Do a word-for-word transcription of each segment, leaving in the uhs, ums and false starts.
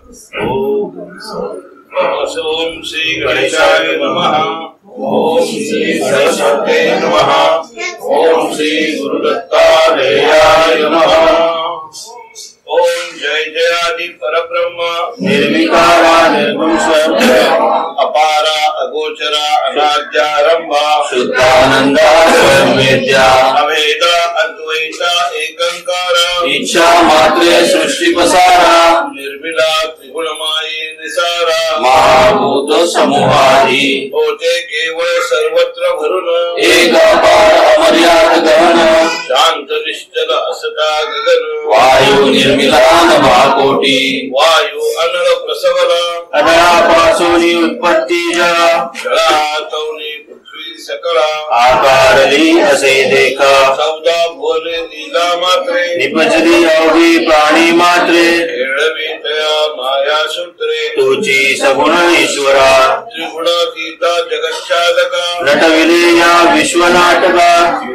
ओम श्री गणेशाय नमः। ओम श्री सरस्वती नमः। ओम श्री गुरुदत्तात्रेयाय नमः। ओम जय जयादि परब्रह्म निर्विकारा निर्गुण स्वयं अपारा अगोचरा अनाद्यारंभा शुद्धानंदा स्वयं वेद्या अभेदा अद्वैता एकंकारा इच्छा मात्रे सृष्टि पसारा निर्मिला त्रिगुणमायी निसारा महाभूत समूहादि होते केवळ सर्वत्र भरून एक अपार अमर्याद गहन शांत निश्चल असता गगन वायू निर्मिलान महाकोटी वायू अनल प्रसवला अनळापासून उत्पत्ती जळातवनी पृथ्वी सकळा आकारली असे देखा चौदा भुवने लीला मात्रे निपजली अवघी प्राणी मात्रे खेळवी तया माया सूत्रे तुझी सगुण ईश्वरा त्रिगुणातीता जगच्चालका नटविले या विश्वनाटका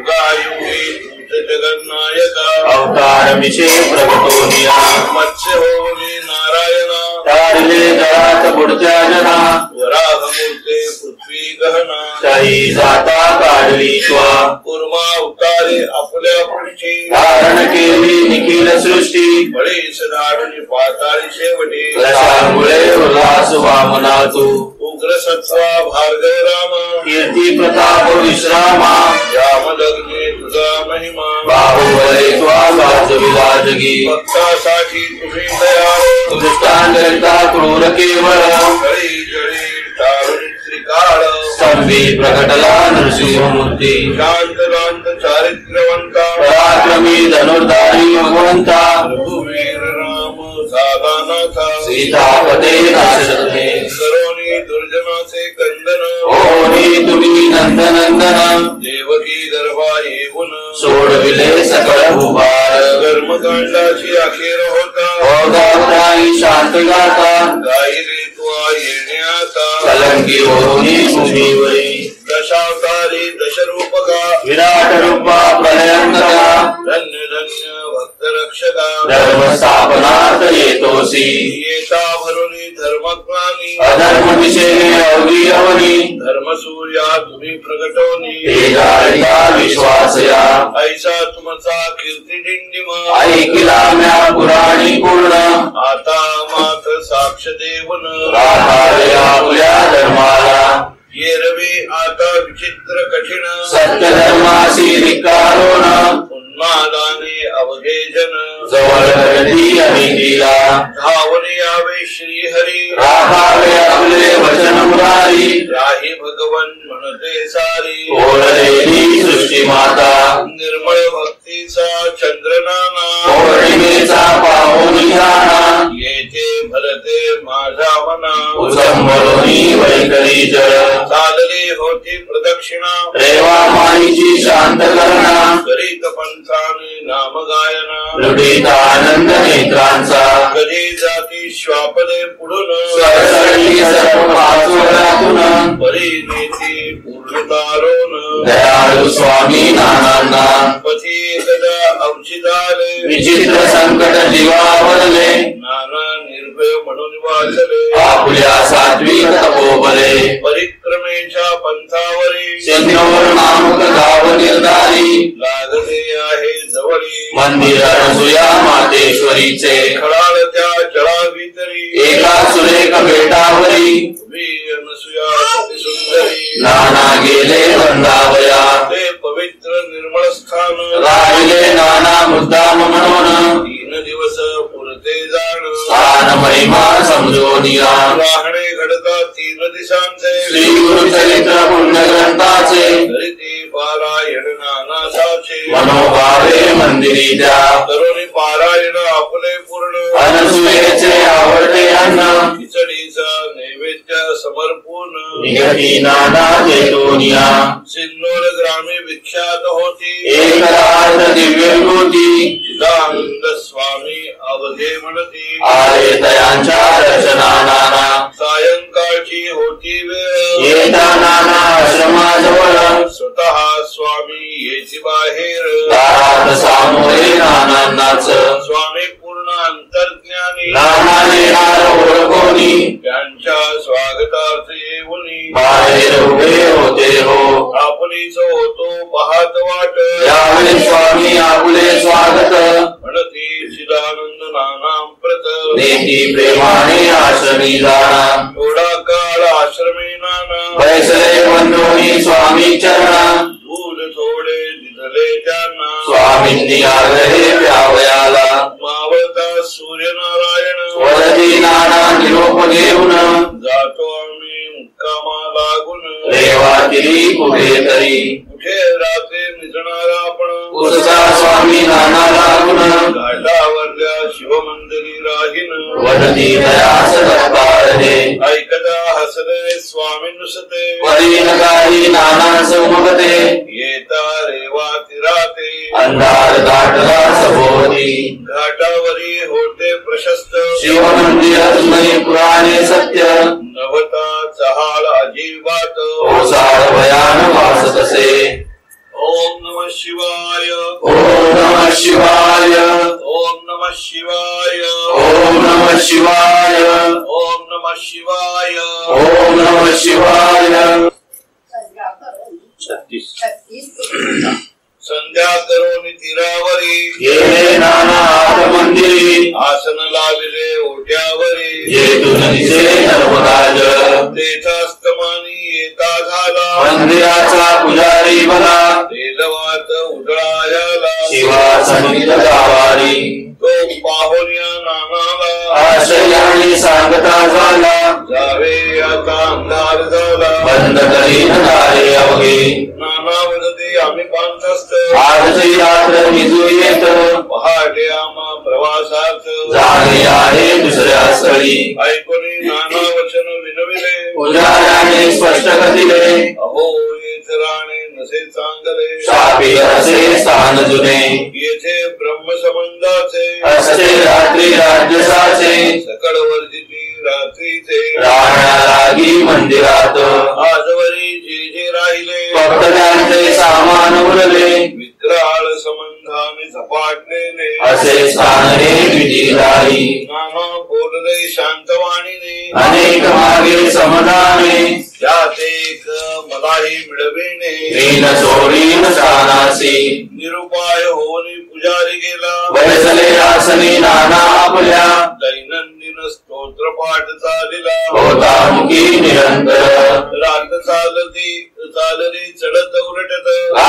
युगायुगी जगन्नायका अवतार विषय प्रगटोनिया मत्स्य होनी नारायणा तारले जळात बुडत्या जना वराह मूर्ते पृथ्वी गहना ताई जाता काढली श्वा कुर्मा उतारे आपल्या पृष्ठी धारण केली निखिल सृष्टी बळी सदाडली पाताळी शेवटी रसामुळे उल्हास वामना तू उग्र सत्वा भार्गव राम कीर्ती प्रताप विश्रामा रामलग्ने तुझा महिमा बाहुबले त्वा गाजविला जगी भक्तासाठी तुम्ही दयाळ दृष्टांतरिता क्रूर केवळ कळी जळी टाळी त्रिकाळ स्तंभी प्रकटला नृसिंहमूर्ती शांतलांत चारित्र्यवंता पराक्रमी धनुर्धारी भगवंता रघुवीर राम झाला नाथा सीतापते नाशते करोनी दुर्जनाचे कंदन ओनी तुम्ही नंदनंदन देवकी दरबा येऊन सोडविले सकळ भूभार कर्मकांडाची अखेर होता ओघाताई शांत गाता गायिले त्वा येण्याता कलंकी होनी भूमीवरी दशावतारी दशरूपका विराट रूपा प्रलयंकरा धन्य धन्य भक्त रक्षका धर्म स्थापनार्थ येतोसी येता भरुनी धर्मज्ञानी अधर्म दिशेने अवघी अवनी धर्म सूर्या तुम्ही प्रगटोनी तेजाळिता विश्वासया ऐसा तुमचा कीर्ती डिंडिम ऐकिला म्या पुराणी पूर्ण आता मात साक्ष देवन राधाया पुल्या धर्माला ये रवी आता विचित्र कठीण सत्य धर्मासी धिक्कारोन उन्मादाने अवघे जन जवळ करती अनितीला धावणे यावे श्री हरी राहावे आपले वचन मुरारी राही भगवन म्हणते सारी ओळलेली सृष्टी माता निर्मळ भक्तीचा चंद्रनाना पौर्णिमेचा पाहून ध्याना येथे भरते माझा मना उचंबळोनी वैखरी जळ चालली होती प्रदक्षिणा रेवा माईची शांत करणा करीत पंथाने नाम गायना लुटीत आनंद नेत्रांचा कधी जाती श्वापदे पुढून सरसळली सर्व पाचोळ्यातून परी नेती पूर्णतारोन दयाळू स्वामी नानांना पती एकदा अवचिताले विचित्र संकट जीवावरले नाना निर्भय म्हणून वाचले आपल्या सात्विक तपोबले परिक्रमेच्या पंथावरी सिंधूर नामक गाव निर्धारी लागले आहे जवळी मंदिर अनसुया मातेश्वरीचे खळाळ त्या जळाभितरी एका सुरेख बेटावरी अनसुया सुंदरी नाना गेले वंदावया ते पवित्र निर्मळ स्थान राहिले नाना मुद्दाम म्हणून तीन दिवस पुरते जाण स्थान महिमा समजोनिया राहणे घडता तीन दिशांचे श्री गुरु चरित्र पुण्य ग्रंथाचे करीती पारायण नानासाचे मनोभावे मंदिरी त्या तरुणी पारायण आपले पूर्ण अनसुयेचे आवडते अन्न खिचडीचा नैवेद्य समर्पून निघती नाना चैतोनिया सिन्नूर ग्रामी विख्यात होती एक रात्र दिव्य होती चिदानंद स्वामी अवघे म्हणती आले तयांच्या रचना नाना सायंकाळची होती वेळ येता नाना आश्रमाजवळ स्वतः स्वामी येची बाहेर दारात सामोरे नानांनाच स्वामी पूर्ण अंतर्ज्ञानी नाना येणार ती प्रेमाने आश्रमी जाणा थोडा काळ आश्रमी नाना बैसले बंधुनी स्वामी चरणा दूध थोडे दिधले त्यांना स्वामींनी आग्रहे व्यावयाला मावळता सूर्यनारायण वदती नाना निरोप घेऊन जातो आम्ही मुक्कामा लागून रेवातिरी कुठेतरी कुठे रात्री निजणारा आपण उसका स्वामी नाना लागून घाटावरल्या शिवमंदिरी राहीन वदती दयास दत्तारणे ऐकता हसले स्वामी नुसते परीन काही नाना समगते येता रेवा तिराते अंधार दाटला सभोवती घाटावरी होते प्रशस्त शिवमंदिर पुराणे सत्य नवता चहाळ अजिबात ओसाळ भयान वास तसे ओम नमः शिवाय ओम नमः शिवाय ओम नमः शिवाय ओम नमः शिवाय ओम नमः शिवाय ओम नमः शिवाय संध्या करून तीरावरी गेले नाना आत मंदिरी आसन लाविले ओट्यावरी जेतून दिसे नर्मदाज तेथास्तमानी येता झाला मंदिराचा पुजारी भला रेलवात उडळायाला शिवा संगीत गावारी तो पाहुण्या नानाला आशयाने सांगता झाला जावे आता अंधार झाला बंद करीन दारे अवघे नाना वदते आम्ही पांचस्त आजची रात्र निजू येत पहाटे आम्हा प्रवासात जाणे आहे दुसऱ्या स्थळी ऐकून नाना वचन विनविले पुजाऱ्याने स्पष्ट कथिले अहो येथ राणे नसे चांगले शापी असे स्थान जुने येथे ब्रह्मसंबंधाचे असते रात्री राज्यसाचे सकळ वर्जिती रात्रीचे राहण्या लागी मंदिरात आजवरी जे जे राहिले फक्त त्यांचे सामान उरले विक्राळ संबंधाने झपाटलेले असे स्थान हे विधिदायी नाना बोलले शांतवाणीने अनेक मागे समाधाने त्यात एक मलाही मिळविणे रीन सोडीन स्थानासी निरुपाय होऊन पुजारी गेला बैसले आसनी नाना आपल्या दैनंदिन स्तोत्र पाठ चालिला होता मुखी निरंतर रात चालती चालली चढत उलटत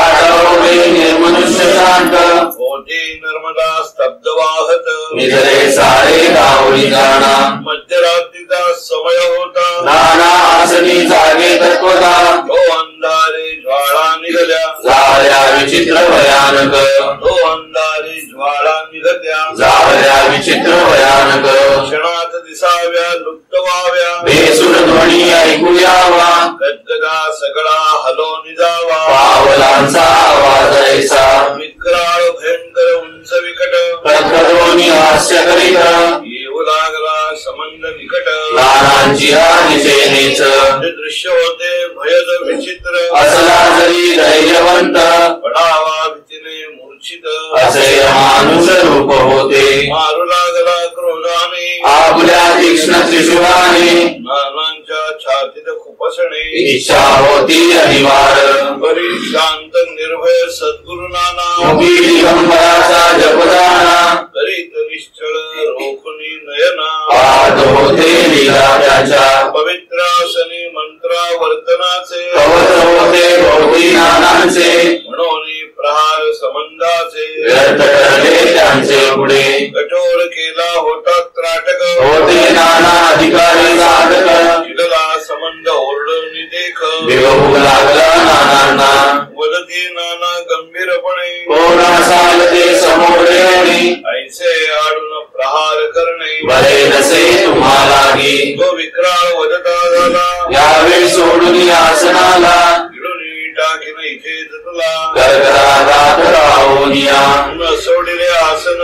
गाढवले निर्मनुष्य शांत होते नर्मदा स्तब्ध वाहत निधरे सारे गावली जाणा मध्यरात्रीचा समय होता नाना आसनी जागे तत्वता तो अंधारे ज्वाळा निघल्या झाल्या विचित्र भयानक तो अंधारे ज्वाळा निघत्या झाल्या विचित्र भयानक क्षणात दिसाव्या लुप्त व्हाव्या बेसूर ध्वनी ऐकू यावा गद्गदा सगळा हलो निजावा पावलांचा आवाज ऐसा विक्राळ भयंकर उंच विकट प्रकटोनी हास्य करीत येऊ लागला संबंध निकट नानांची हा दिशेनेच ते दृश्य होते भयद विचित्र असला जरी धैर्यवंत पडावा भीतीने मूर्छित असे माणूस रूप होते मारू लागला क्रोधाने आपल्या तीक्ष्ण त्रिशूळाने नानांच्या छातीत खुपसणे इच्छा होती अनिवार बरी शांत निर्भय सद्गुरु नाना मुखी दिगंबराचा जपदाना करीत निश्चळ रोखुनी नयना पाहत होते लीला त्याच्या पवित्रासनी मंत्रावर्तनाचे कवच होते भोवती नानांचे म्हणून प्रहार संबंधाचे व्यर्थ ठरले त्यांचे पुढे कठोर केला होता त्राटक होते नाना अधिकारी साधक चिडला संबंध ओरडून देख विभू लागला नानांना वदती नाना गंभीरपणे कोणा सालते समोर येणे ऐसे आडून प्रहार करणे बरे नसे तुम्हालागी तो विक्राळ वदता झाला यावेळी सोडून आसनाला चिडून टाकीन इथे तुला गरगरागात राहोनिया न सोडिले आसन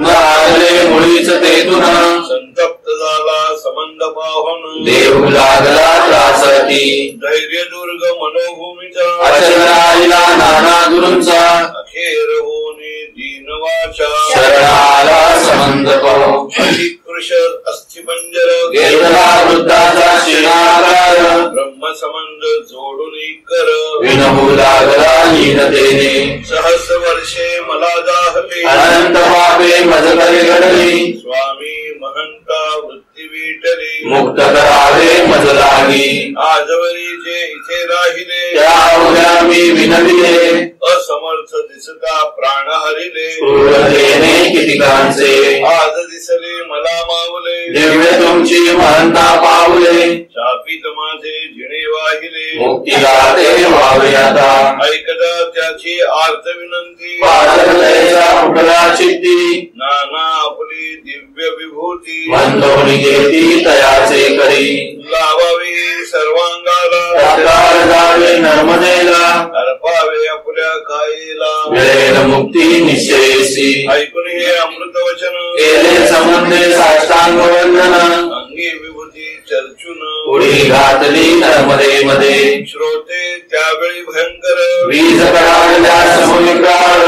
लागले मुळीच तेथून संतप्त झाला संबंध पाहून देव लागला त्रासती धैर्य दुर्ग मनोभूमीचा अचल राहिला नाना गुरूंचा अखेर होणे दीन वाचा शरणाला संबंध पाहू कृश अस्थिपंजर घेतला वृद्धाचा शिणाकार ब्रह्मसंबंध जोडून कर विनमू लागला लीनतेने सहस्र वर्षे मला दाहले अनंत पापे मज करे घडली स्वामी महंता वृत्ती विटली मुक्त करावे मज लागी आजवरी जे इथे राहिले त्या उद्या मी विनविले असमर्थ दिसता प्राण हरिले क्रूरतेने कितीकांचे आज दिसले मला मावले दिव्य तुमची महंता पावले शापित माझे जिणे वाहिले मुक्तीला ते व्हावे आता ऐकता त्याची आर्त विनंती पादलयचा फुटला चित्ती नाना आपली दिव्य विभूती मंदोनी घेती तयाचे करी लावावी सर्वांगाला त्याकार जावे नर्मदेला अर्पावे आपल्या कायेला मिळेल मुक्ती निश्चयसी ऐकून हे अमृत वचन केले संबंधे साष्टांग वंदन अंगी विभूती चर्चून उडी घातली नर्मदे मध्ये श्रोते त्यावेळी भयंकर वीज कडाडल्या समुद्राळ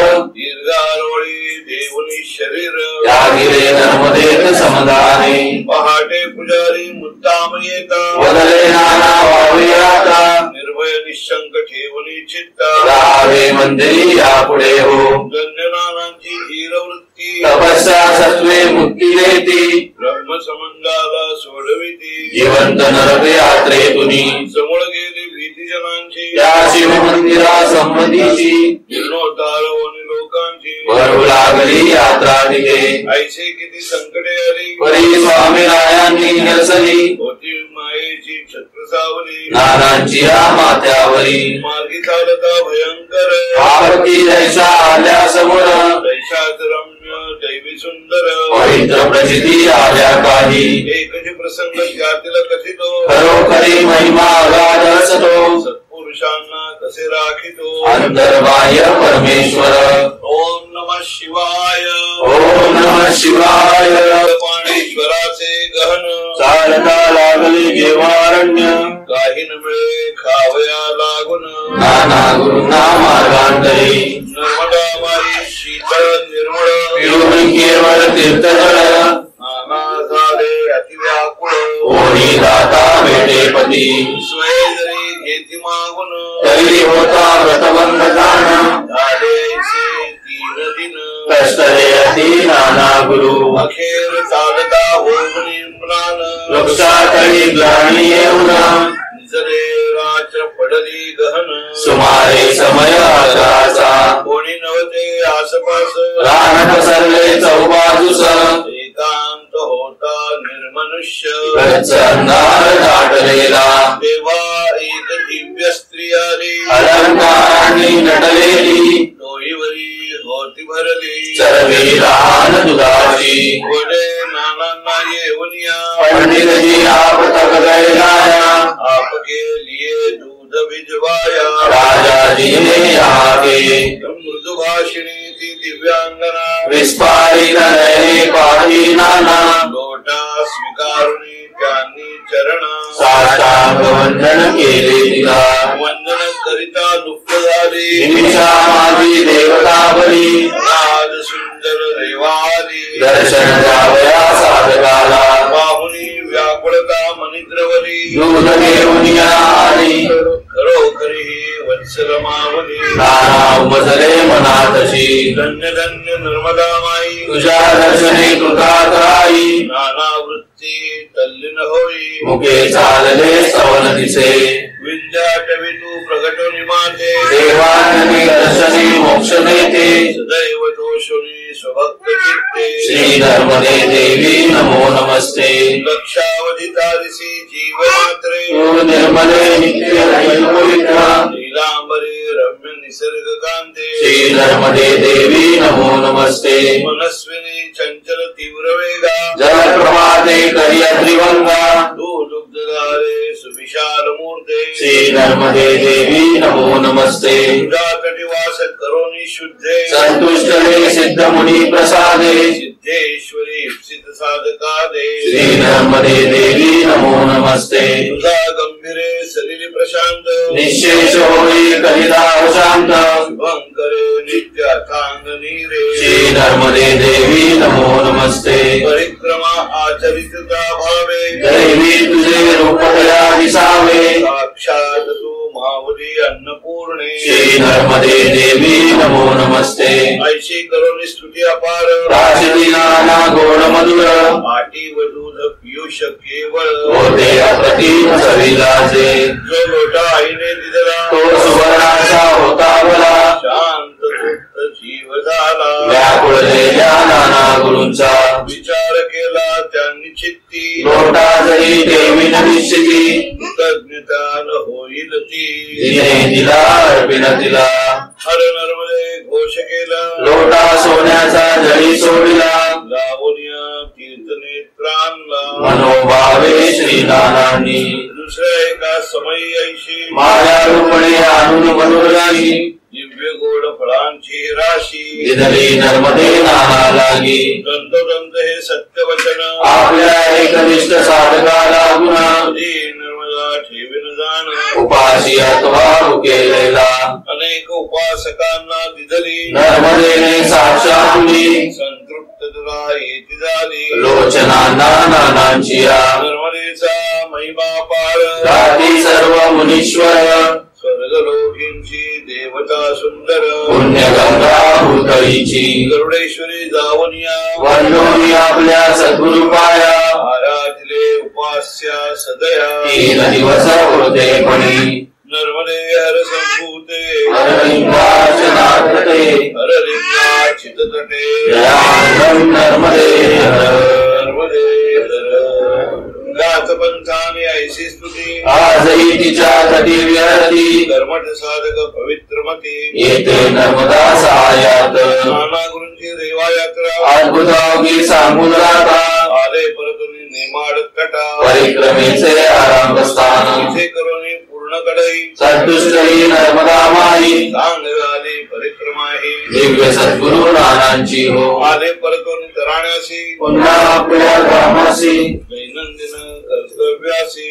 दीर्घारोळी देवनी शरीर त्या गिरे नर्मदेत समदाने पहाटे पुजारी मुद्दाम येता वदले नाना वावे आता निर्भय निशंक ठेवणी चित्ता राहावे मंदिरी यापुढे हो गण्यनानांची धीरवृत्ती तपस्या सत्वे मुक्ती देती ब्रह्मसंबंधाला सोडविती जिवंत नरक यात्रे तुनी समोर गेली भीती जनांची त्या शिव मंदिरा संमतीची जीर्णोद्धार होणे लोकांची भरू लागली यात्रा तिथे ऐसे किती संकटे आली परी स्वामीरायांनी नरसली होती मायेची छत्र सावली नानांची या माथ्यावरी मार्गी चालता भयंकर पार्वती जैसा आल्या समोर दैशात रम्य दैवी सुंदर पवित्र प्रचिती आल्या काही एकच प्रसंग त्यातील कथितो खरोखरी महिमा अगाध असतो सत्पुरुषांना कसे राखितो अंतर्बाह्य परमेश्वर ओम नमः शिवाय ओम नमः शिवाय पाणेश्वराचे गहन चालता लागली देवारण्य काही न मिळे खावया लागून नाना गुरुना मार्गांतरी नर्मदा माई शीतळ निर्मळ पिळून केवळ तीर्थजळ नाना झाले अतिव्याकुळ कोणी दाता भेटेपती स्वय जरी घेती मागून तरी होता व्रतबंध जाण झालेचे तीन दिन कष्टले अति नाना गुरु अखेर चालता होऊन म्लान वृक्षातळी ग्लानी येऊन निजरे रात्र पडली गहन सुमारे समय अकराचा कोणी नव्हते आसपास रान पसरले चौबाजूस एकांत होता निर्मनुष्य गच्च अंधार दाटलेला तेव्हा एक दिव्य स्त्री आली अलंकारांनी नटलेली डोईवरी होती भरली चरवी लहान दुधाची वडे नानांना येऊन या पंडितजी आप तक गैलाया आपके लिए दूध भिजवाया राजाजीने आगे मृदु भाषिणी ती दिव्यांगना विस्फारित नयने पाही नाना लोटा स्वीकारुनी त्यांनी चरण साष्टांग वंदन केले तिला वंदन करिता दुःख झाली निमिषा माझी देवता बली नाद सुंदर रेवाली दर्शन द्यावया साधकाला पाहुनी व्याकुळता मनिद्रवली दूध घेऊन या आली खरोखरी ही वत्सल मावली नाना उमजले मनातशी धन्य धन्य नर्मदा माई तुझ्या दर्शने कृतात राई नाना वृत्ती तल्लीन होई मुखे चालले सवन दिसे विंध्याटवी तू प्रगटोनी माते देवाननी दर्शने मोक्ष देते सदैव दोषोनी स्वभक्त चित्ते श्री नर्मदे देवी नमो नमस्ते लक्षावधिता दिसी जीव मात्रे तू निर्मले नित्य पवित्र नीलांबरी रम्य निसर्ग कांते श्री नर्मदे देवी नमो नमस्ते मनस्विनी चंचल तीव्र वेगा जल प्रभाते करिया त्रिवंगा तू दुग्धधारे सुविशाल मूर्ते श्री नर्मदे देवी नमो नमस्ते तुझा कटिवास करोनी शुद्धे संतुष्ट रे सिद्ध मुनी प्रसादे सिद्धेश्वरी इप्सित साधका दे श्री नर्मदे देवी नमो नमस्ते तुझा गंभीरे सलिली प्रशांत निशेष होई कलिता शांत शुभंकरे नित्य अथांग नीरे श्री नर्मदे देवी नमो नमस्ते परिक्रमा आचरितता भावे दैवी तुझे रूप दया दिसावे साक्षात तू मावली अन्नपूर्णे श्री नर्मदे देवी नमो नमस्ते ऐशी करुणी स्तुती अपार राशिदी नाना गोड मधुर आटी व दूध पियुष केवळ होते अप्रतिम चवीलाचे जो लोटा आईने दिला तो सुवर्णाचा होता भला शांत तृप्त जीव झाला व्याकुळलेल्या नाना गुरूंचा विचार केला त्यांनी चित्ती लोटा जरी देवी निश्चिती कृतज्ञता न होईल ती तिने दिला अर्पिन दिला हर नर्मदे घोष केला लोटा सोन्याचा जळी सोडला लावण्य तीर्थनेत्रांना मनोभावे श्री नानांनी दुसऱ्या एका समयी ऐशी माया रूपणे आणून मनोरागी दिव्य गोड फळांची राशी दिदली नर्मदे नाना लागी दंतोदंत हे सत्यवचन आपल्या एकनिष्ठ साधकाला गुणा नर्मदा ठेवीन जाण उपाशी अथवा उकेलेला अनेक उपासकांना दिदली नर्मदेने साक्षातुली संतृप्त तुला येती झाली लोचनांना नानांची नर्मदेचा महिमा पार गाती सर्व मुनीश्वर स्वर्गलोकींची देवता सुंदर पुण्यगंगा भूतळीची गरुडेश्वरी जावनिया वंदोनी आपल्या सद्गुरु पाया आराधिले उपास्या सदया तीन दिवस होते पणी नर्मदे हर संभूते हरलिंगार्चनार्थे हरलिंगा चिततटे दयानंद नर्मदे हर नर्मदे हर गात पंथाने ऐशी स्तुती आजही तिच्या तटी विहरती कर्मठ साधक पवित्रमती येते नर्मदा सहायात नाना गुरूंची रेवा यात्रा अद्भुतावगी सांगून राहता आले परतुनी नेमाड तटा परिक्रमेचे आरंभ स्थान इथे करुणी पूर्ण कडई संतुष्टही नर्मदा माई सांग झाली परिक्रमा ही दिव्य सद्गुरु नानांची हो आले परतुनी तराण्यासी पुन्हा आपल्या ग्रामासी दैनंदिन कर्तव्यासी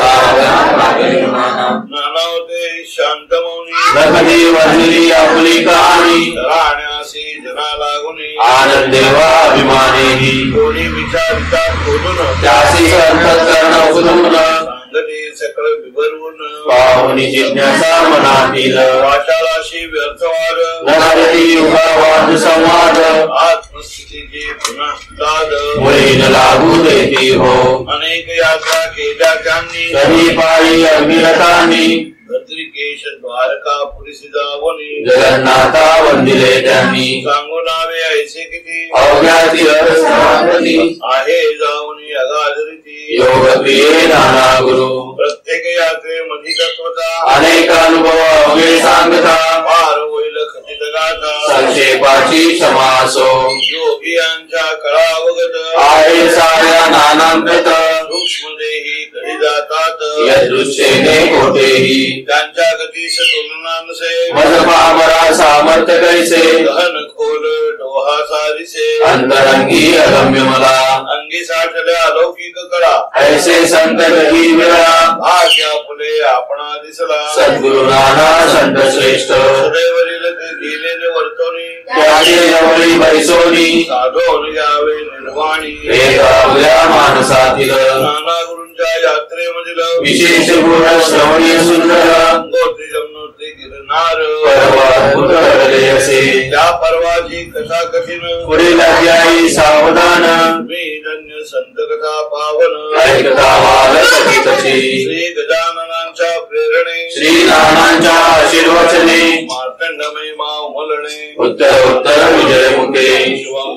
नाना होते शांत मौनी नकदी वर्जली आपली कहाणी तराण्यासी जना लागुनी आनंदेवा अभिमानेही कोणी विचारिता खोलून त्यासी अंतःकरण उघडून सांगते सकळ विभरून पाहुनी जिज्ञासा मनातील वाचालाशी व्यर्थवाद नरहरी युगावाद संवाद आत्मस्थितीची पुनस्ताद मुळी न लागू देती हो अनेक यात्रा केल्या त्यांनी कधी पायी अग्निरथांनी भद्रिकेश द्वारकापुरी जावनी जगन्नाथा वंदिले त्यांनी सांगू नावे ऐसे किती अवघ्या तीर्थस्थानांनी आहे जावनी अगाधरिती योग प्रिये नाना गुरु प्रत्येक यात्रे मधी तत्वता अनेक अनुभव अवघे सांगता पार होईल खचित गाथा संक्षेपाची क्षमासो योगियांच्या कळा अवगत आहे साऱ्या नानांतत सूक्ष्म देही कधी जातात यदृच्छेने कोठेही त्यांच्या गतीस तुलना नसे मजपामरा सामर्थ्य कैसे गहन खोल डोहा सारिसे अंतरंगी अगम्य मला अंगी साठल्या अलौकिक कळा ऐसे संकट ही वेळा भाग्य फुले आपणा दिसला सद्गुरु नाना संत श्रेष्ठ सदैवरील ते गेलेले वर्तवणी त्याचे जवळी बैसोनी साधोन यावे निर्वाणी वेगावल्या मानसातील नाना गुरूंच्या यात्रेमधील विशेष गुण श्रवणीय सुंदर गंगोत्री जमुनोत्री गिरनार परवा उतरले असे त्या पर्वाची कथा कठीण पुढील अध्यायी सावधान मी धन्य संत कथा पावन ऐकता वाल कथितची श्री गजाननांच्या प्रेरणे श्री नानांच्या आशीर्वचने मार्तंडमय मा उमलणे उत्तर उत्तर विजय मुखे शिवं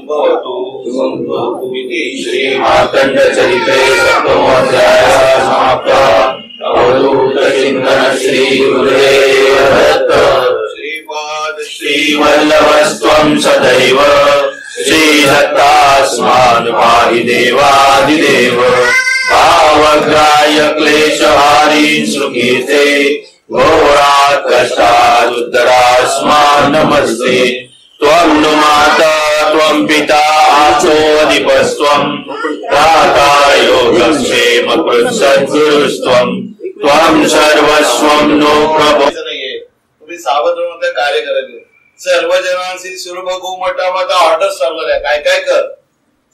भवतु इति श्री मार्तंड चरित्रे सप्तमोऽध्याय समाप्त अवधूत चिंतन श्री गुरुदेव दत्त श्रीपाद श्री वल्लभस्त्वं सदैव श्री दत्तास्मान् पाहि देवादिदेव भावग्राह्य क्लेशहारी सुकीर्ते घोरात् कष्टात् उद्धरास्मान् नमस्ते त्वं नु माता त्वं पिता आचोऽधिपस्त्वं दाता योगक्षेम सद्गुरुस्त्वं त्वं सर्वस्वं नो प्रभो. तुम्ही सावधानता कार्य करायचे सर्व जनांशी सुलभ गोमटा मता ऑर्डर सांगल्या काय काय कर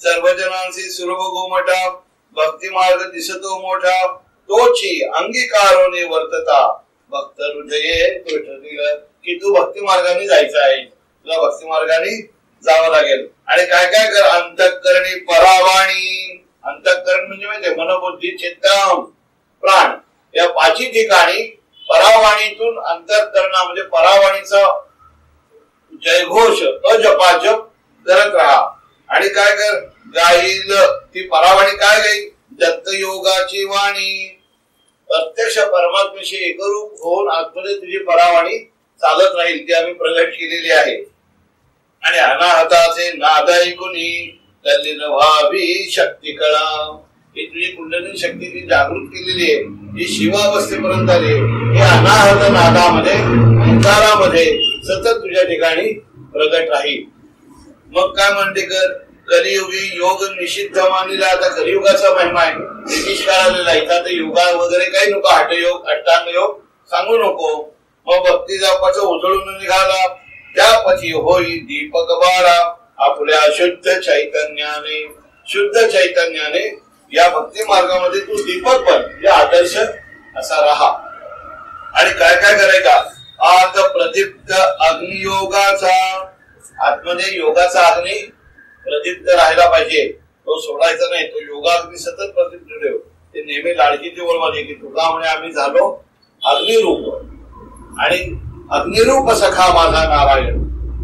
सर्व जनांसी सुलभ गोमटा भक्ती मार्ग दिसतो मोठा तोची अंगीकारोने वर्तता भक्त हृदये ठरविलं की तू भक्ती मार्गाने जायचं आहे, तुला भक्ती मार्गाने जावं लागेल. आणि काय काय कर अंतःकरणी परावाणी. अंतःकरण म्हणजे माहितीये मन बुद्धी चित्त प्राण या पाची ठिकाणी परावाणीतून अंतःकरणा म्हणजे परावाणीचा जयघोष अजपाजप करत राहा. आणि काय कर गाईल ती परावाणी काय गाईल दत्त योगाची वाणी. प्रत्यक्ष परमात्म्याशी एकरूप होऊन आतमध्ये तुझी परावाणी चालत राहील ती आम्ही प्रगट केलेली आहे. आणि अनाहताचे नाद ऐकुनी तल्लीन व्हावी शक्ती कळा. ही तुझी कुंडलिनी शक्ती ती जागृत केलेली आहे, ही शिवावस्थेपर्यंत आली. हे अनाहत नादामध्ये ओंकारामध्ये सतत तुझ्या ठिकाणी प्रगट राहील. मग काय म्हणते कर कलियुगी योग निषिद्ध मानिला. आता कलियुगाचा महिमा आहे, ब्रिटिश काळ आलेला इथं आता योगा वगैरे काही नको, हठयोग अष्टांग योग सांगू नको. मग भक्ती जापाचं उजळून निघाला त्यापती होई दीपक बारा. आपल्या शुद्ध चैतन्याने शुद्ध चैतन्याने या भक्ती मार्गामध्ये तू दीपक बन, या आदर्श असा राहा. आणि काय काय करायचा आत प्रदीप्त अग्नियोगाचा. आतमध्ये योगाचा अग्नी प्रदीप्त राहायला पाहिजे, तो सोडायचा नाही. तो योगाग्नी सतत प्रदीप्त ठेव. ते नेहमी लाडकीची ओळ मध्ये की तुका म्हणे आम्ही झालो अग्निरूप. आणि अग्निरूप सखा माझा नारायण.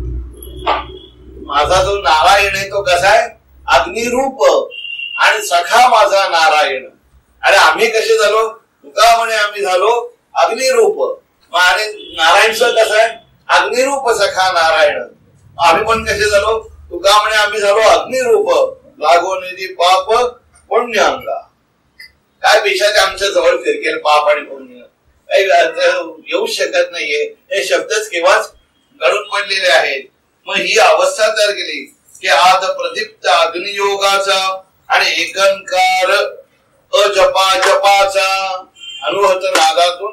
माझा जो नारायण आहे तो कसा आहे अग्निरूप आणि सखा माझा नारायण. आणि आम्ही कसे झालो तुका म्हणे आम्ही झालो अग्निरूप. आणि नारायणचं कसं आहे अग्निरूप सखा नारायण. आम्ही पण कसे झालो तुका म्हणे आम्ही झालो अग्निरूप लागो निधी पाप पुण्य अंगा. काय पेशाचे आमच्या जवळ फिरकेल पाप आणि पुण्य काही येऊ शकत नाहीये. हे शब्दच केव्हाच गळून पडलेले आहेत. मग ही अवस्था तयार केली की आत प्रदीप्त अग्नियोगाचा आणि एकंकार अजपा जपाचा अनुहत नादातून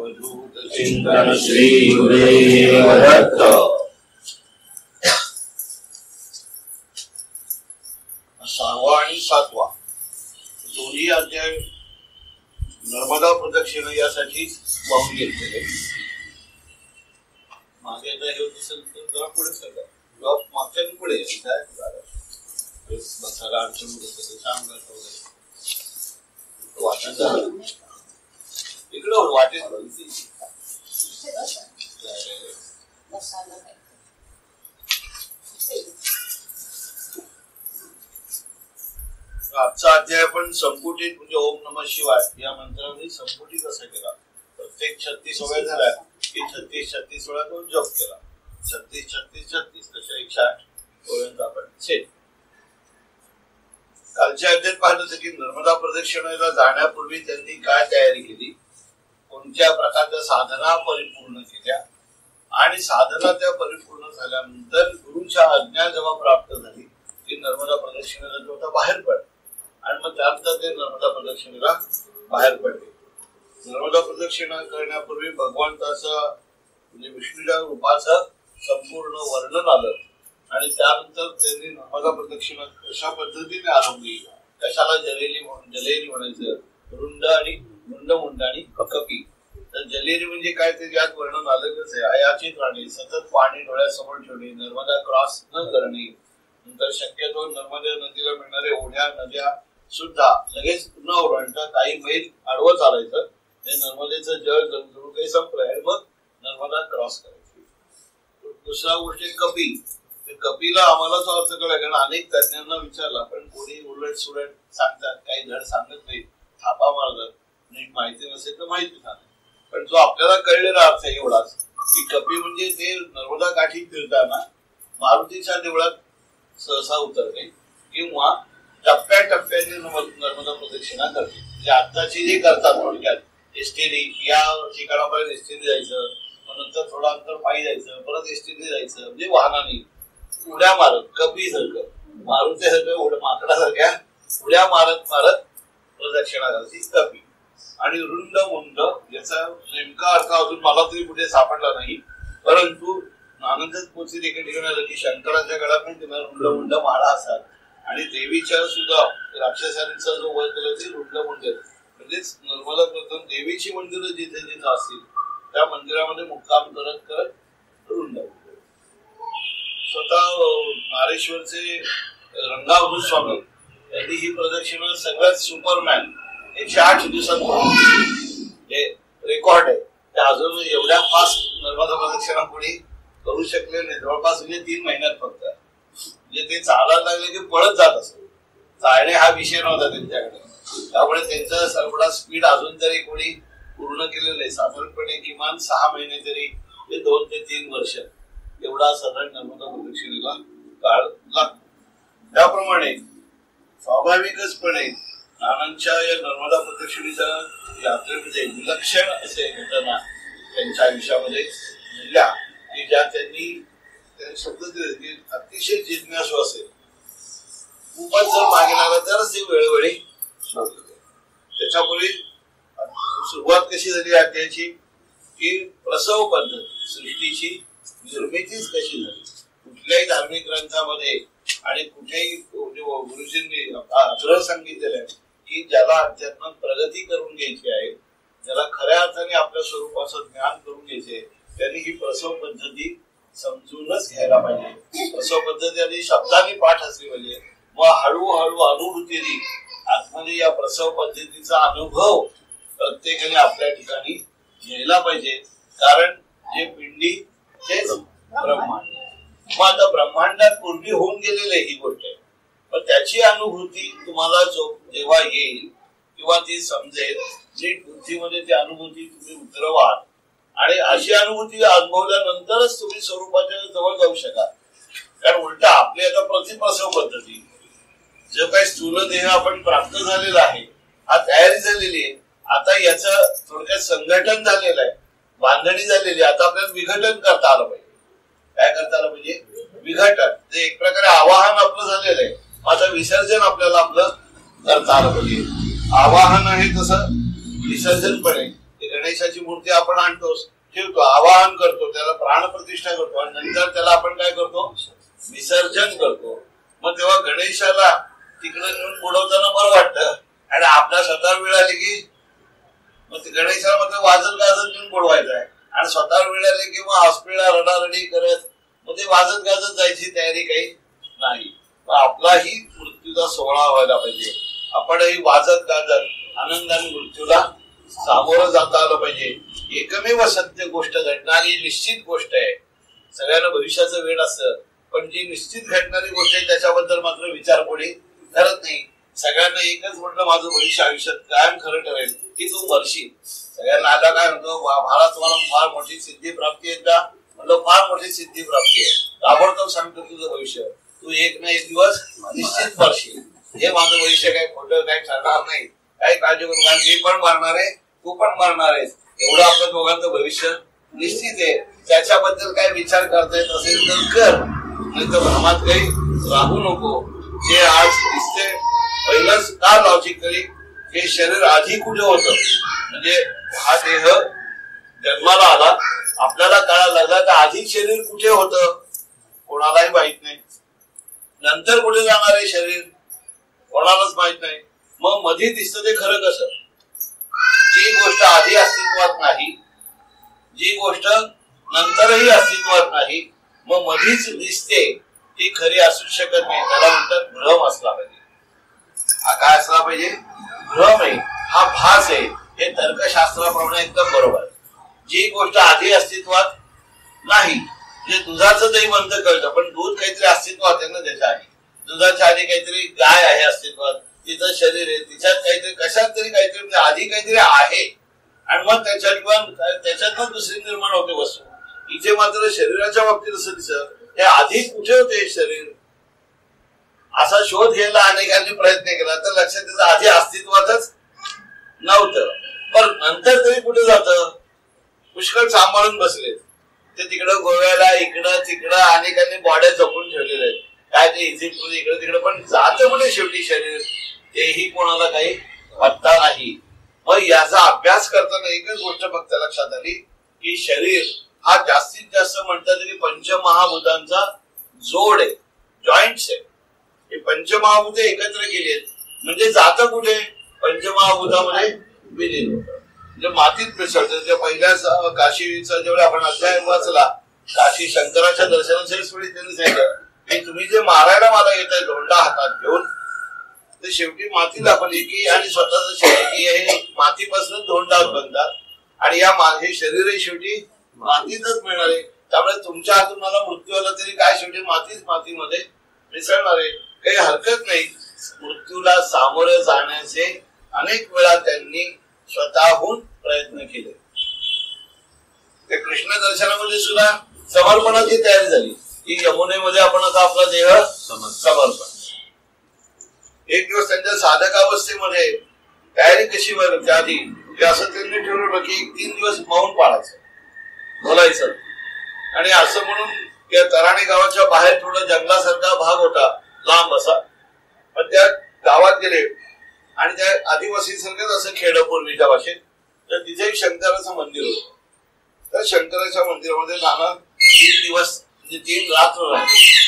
अवधूत चिंतन श्री गुरुदेव दत्त। सहावा आणि सातवा दोन्ही अध्याय नर्मदा प्रदक्षिण यासाठी वाहून घेतलेले. मागे आता हे दिसेल तर जरा पुढे सगळं किंवा मागच्या पुढे बसायला अडचण सांगत वगैरे इकडं वाटेत आजचा अध्याय आपण संपुटीत म्हणजे ओम नमः शिवाय या मंत्राने संपुटीत असा केला. प्रत्येक छत्तीस वेळा झाला की छत्तीस छत्तीस वेळा तो जप केला. छत्तीस छत्तीस छत्तीस तशा एकशे आठ पर्यंत आपण सेट. कालच्या अध्यायात पाहिलं होतं की नर्मदा प्रदक्षिणेला जाण्यापूर्वी त्यांनी काय तयारी केली, कोणत्या प्रकारच्या साधना परिपूर्ण केल्या आणि साधना त्या परिपूर्ण झाल्यानंतर गुरुच्या आज्ञा जेव्हा प्राप्त झाली की नर्मदा प्रदक्षिणेला तो बाहेर पड आणि मग त्यानंतर ते नर्मदा प्रदक्षिणेला बाहेर पडले. नर्मदा प्रदक्षिणा करण्यापूर्वी भगवंताचं म्हणजे विष्णूच्या रूपाचं संपूर्ण वर्णन आलं आणि त्यानंतर त्यांनी नर्मदा प्रदक्षिणा कशा पद्धतीने आरंभली, कशाला जलेली म्हणून जलेरी म्हणायचं, रुंड आणि मुंड मुंड आणि कपी. तर जलेरी म्हणजे काय ते यात वर्णन आलेलंच आहे. अयाचित राहणे, सतत पाणी डोळ्यासमोर ठेवणे, नर्मदा क्रॉस न करणे, नंतर शक्यतो नर्मदा नदीला मिळणारे ओढ्या नद्या सुद्धा लगेच न ओढता काही मैल आडवं चालायचं. ते नर्मदेचं जळ जणू काही संपलंय आणि मग नर्मदा क्रॉस करायची. दुसरा गोष्ट कपी. कपीला आम्हाला तो अर्थ कळला कारण अनेक तज्ञांना विचारला पण कोणी उलट सुलट सांगतात, काही धड सांगत नाही, थापा मारतात, नीट माहिती नसेल तर माहिती सांगतात. पण जो आपल्याला कळलेला अर्थ आहे एवढाच की कपी म्हणजे ते नर्मदा काठी फिरताना मारुतीच्या देवळात सहसा उतरणे किंवा टप्प्याटप्प्याने नर्मदा प्रदक्षिणा करते. म्हणजे आत्ताची जे करतात थोडक्यात एसटीने या ठिकाणापर्यंत एसटीने जायचं, नंतर थोडा अंतर पायी जायचं, परत एसटीने जायचं, म्हणजे वाहनाने उड्या मारत कपी सारखं मारुतीसारखं माकडासारख्या उड्या मारत मारत प्रदक्षिणा करायची कपी. आणि रुंड मुंड याचा नेमका अर्थ अजून मला तरी कुठे सापडला नाही, परंतु आनंदच पोची एका ठिकाणी आलं की शंकराच्या गळ्यात पण त्यांना रुंड मुंड माळा असतात आणि देवीच्या सुद्धा राक्षसांचा जो वध केला ते रुंड मुंड म्हणजेच नर्मदा प्रथम देवीची मंदिरं जिथे जिथे असतील त्या मंदिरामध्ये मुक्काम करत करत रुंड. स्वतः नारेश्वरचे रंगाभूष स्वामी यांनी ही प्रदक्षिणा सगळ्यात सुपरमॅन एकशे आठ दिवसात हे रेकॉर्ड आहे. ते अजून एवढ्या फास्ट नर्मदा प्रदक्षिणा कोणी करू शकले नाही, जवळपास म्हणजे तीन महिन्यात फक्त. म्हणजे ते चालायला लागले की पळत जात असत. चालणे हा विषय नव्हता त्यांच्याकडे, त्यामुळे त्यांचा सर्वडा स्पीड अजून तरी कोणी पूर्ण केलेलं आहे. साधारणपणे किमान सहा महिने तरी ते दोन ते तीन वर्ष एवढा साधारण नर्मदा प्रदक्षिणेला काळ लागतो. त्याप्रमाणे स्वाभाविकचपणे नानांच्या या नर्मदा प्रदक्षिणेच्या यात्रेमध्ये विलक्षण असे घटना त्यांच्या आयुष्यामध्ये घडल्या की ज्या त्यांनी शब्द दिले की अतिशय जिज्ञासू असेल, खूपच जर मागेला तरच ते वेळोवेळी त्याच्यापूर्वी सुरुवात कशी झाली अध्यायाची की प्रसव पद्धत सृष्टीची निर्मितीच कशी झाली. कुठल्याही धार्मिक ग्रंथामध्ये आणि कुठेही गुरुजींनी आग्रह सांगितलेला आहे की ज्याला अध्यात्मात प्रगती करून घ्यायची आहे, ज्याला खऱ्या अर्थाने आपल्या स्वरूपाचं ज्ञान करून घ्यायचे, त्यांनी ही प्रसव पद्धती समजूनच घ्यायला पाहिजे. प्रसव पद्धती आधी शब्दांनी पाठ असली पाहिजे, मग हळूहळू अनुभूतीने आतमध्ये या प्रसव पद्धतीचा अनुभव प्रत्येकाने आपल्या ठिकाणी घ्यायला पाहिजे. कारण जे पिंडी तेच ब्रह्मांड. मग आता ब्रह्मांडात पूर्वी होऊन गेलेली ही गोष्ट आहे, पण त्याची अनुभूती तुम्हाला जो जेव्हा येईल किंवा ती समजेल, नीट बुद्धीमध्ये ती अनुभूती तुम्ही उतरवाल आणि अशी अनुभूती अनुभवल्यानंतरच तुम्ही स्वरूपाच्या जवळ जाऊ शकाल. कारण उलटा आपली आता प्रतिप्रसव पद्धती जो काही स्थूल देह आपण प्राप्त झालेला आहे, हा तयारी झालेली आहे. आता याचं थोडक्यात संघटन झालेलं आहे, बांधणी झालेली. आता आपल्याला विघटन करता आलं पाहिजे. काय करता आलं पाहिजे? विघटन. ते एक प्रकारे आवाहन आपलं झालेलं आहे, आता विसर्जन आपल्याला आपलं करता आलं पाहिजे. आवाहन आहे तसं विसर्जन पण आहे. गणेशाची मूर्ती आपण आणतोच, ठेवतो, आवाहन करतो, त्याला प्राणप्रतिष्ठा करतो आणि नंतर त्याला आपण काय करतो, विसर्जन करतो. मग तेव्हा गणेशाला तिकडे नेऊन बुडवताना बरं वाटतं आणि आपल्या स्वतः वेळ आली की मग गणेशाला मात्र वाजत गाजत नेऊन बुडवायचं आहे आणि स्वतः वेळ आली की मग हॉस्पिटलला रडारडी करत मग ते वाजत गाजत जायची तयारी काही नाही. आपलाही मृत्यूचा सोहळा व्हायला पाहिजे, आपणही वाजत गाजत आनंदाने मृत्यूला सामोरं जाता आलं पाहिजे. एकमेव सत्य गोष्ट घडणारी निश्चित गोष्ट आहे. सगळ्यांना भविष्याचं वेळ असतं, पण जी निश्चित घडणारी गोष्ट आहे त्याच्याबद्दल मात्र विचार कोणी करत नाही. सगळ्यांना एकच म्हटलं, माझं भविष्य आयुष्यात कायम खरं ठरेल की तू मरशील. सगळ्यांना आता काय म्हणतो, मला तुम्हाला फार मोठी सिद्धी प्राप्ती आहे का, म्हणलं फार मोठी सिद्धी प्राप्ती आहे, ताबडतोब सांगतो तुझं भविष्य, तू एक ना एक दिवस निश्चित मरशील. हे माझं भविष्य काय खोटं काय ठरणार नाही, काही काळजी करू, कारण मी पण मरणार आहे, तू पण मरणार आहेस, एवढं आपल्या दोघांचं भविष्य निश्चित आहे. त्याच्याबद्दल काय विचार करता येत असेल तर कर, नाही तर भ्रमात काही राहू नको. जे आज दिसते पहिलंच का लॉजिकली हे शरीर आधी कुठे होतं, म्हणजे हा देह जन्माला आला, आपल्याला कळायला लागला तर आधी शरीर कुठे होतं कोणालाही माहित नाही. नंतर कुठे जाणार आहे शरीर कोणालाच माहित नाही. मग मध्ये दिसतं ते खरं कसं, जी गोष्ट आधी अस्तित्वात नाही, जी गोष्ट नंतरही अस्तित्वात नाही, मग मधीच दिसते ती खरी असू शकत नाही. त्याला म्हणतात भ्रम असला पाहिजे. हा काय असला पाहिजे, भ्रम आहे, हा भास आहे. हे तर्कशास्त्राप्रमाणे एकदम बरोबर. जी गोष्ट आधी अस्तित्वात नाही, म्हणजे दुधाचं दही बंद कळतं, पण दूध काहीतरी अस्तित्वात आहे ना त्याच्या आधी. दुधाच्या आधी काहीतरी गाय आहे अस्तित्वात, तिचं शरीर आहे, तिच्यात काहीतरी कशात तरी काहीतरी म्हणजे आधी काहीतरी आहे आणि मग त्याच्यात त्याच्यातच दुसरी निर्माण होते वस्तू. इथे मात्र शरीराच्या बाबतीत असं दिसत, हे आधी कुठे होते शरीर, असा शोध घ्यायला अनेकांनी प्रयत्न केला तर लक्षात त्याचं आधी अस्तित्वातच नव्हतं. पण नंतर तरी कुठे जातं, पुष्कळ सांभाळून बसले ते तिकडं गोव्याला, इकडं तिकडं अनेकांनी बॉड्या जपून ठेवलेल्या आहेत, काय ते इजिप्त इकडे तिकडे, पण जातं कुठे शेवटी शरीर तेही कोणाला काही पत्ता नाही. मग याचा अभ्यास करताना एकच गोष्ट फक्त लक्षात आली की शरीर हा जास्तीत जास्त म्हणतात तरी पंचमहाभूतांचा जोड आहे, जॉईंट्स आहे. हे पंचमहाभूते एकत्र केली आहेत म्हणजे जातं कुठे, पंचमहाभूतामध्ये विलीन होतं, म्हणजे मातीत मिसळतं. पहिल्या काशीचा जेवढा आपण अध्याय वाचला, काशी शंकराच्या दर्शनाच्या वेळी त्यांनी सांगितलं की तुम्ही जे मारायला मला येत आहे धोंडा हातात घेऊन, ते शेवटी मातीला पण एकी आणि स्वतःच शरीर हे मातीपासून धोंडाच बनतात आणि या हे शरीरही शेवटी मातीतच मिळणार आहे. त्यामुळे तुमच्या हातून मला मृत्यू आला तरी काय शेवटी मातीच मातीमध्ये मिसळणार आहे. काही हरकत नाही. मृत्यूला सामोरे जाण्याचे अनेक वेळा त्यांनी स्वतःहून प्रयत्न केले. ते कृष्ण दर्शनामध्ये सुद्धा समर्पणाची तयारी झाली की यमुनेमध्ये आपण आता आपला देह समर्पण. एक दिवस त्यांच्या साधकावस्थेमध्ये तयारी कशी व्हायला आधी असं त्यांनी ठरवलं की एक तीन दिवस मौन पाळायचं, बोलायचं. आणि असं म्हणून त्या तराणी गावाच्या बाहेर थोडा जंगलासारखा भाग होता लांब असा, पण त्या गावात गेले आणि त्या आदिवासी सारखंच असं खेड पूर्वीच्या भाषेत, तर तिथे शंकराचं मंदिर होतं. त्या शंकराच्या मंदिरामध्ये नाना तीन दिवस म्हणजे तीन रात्र राहिले.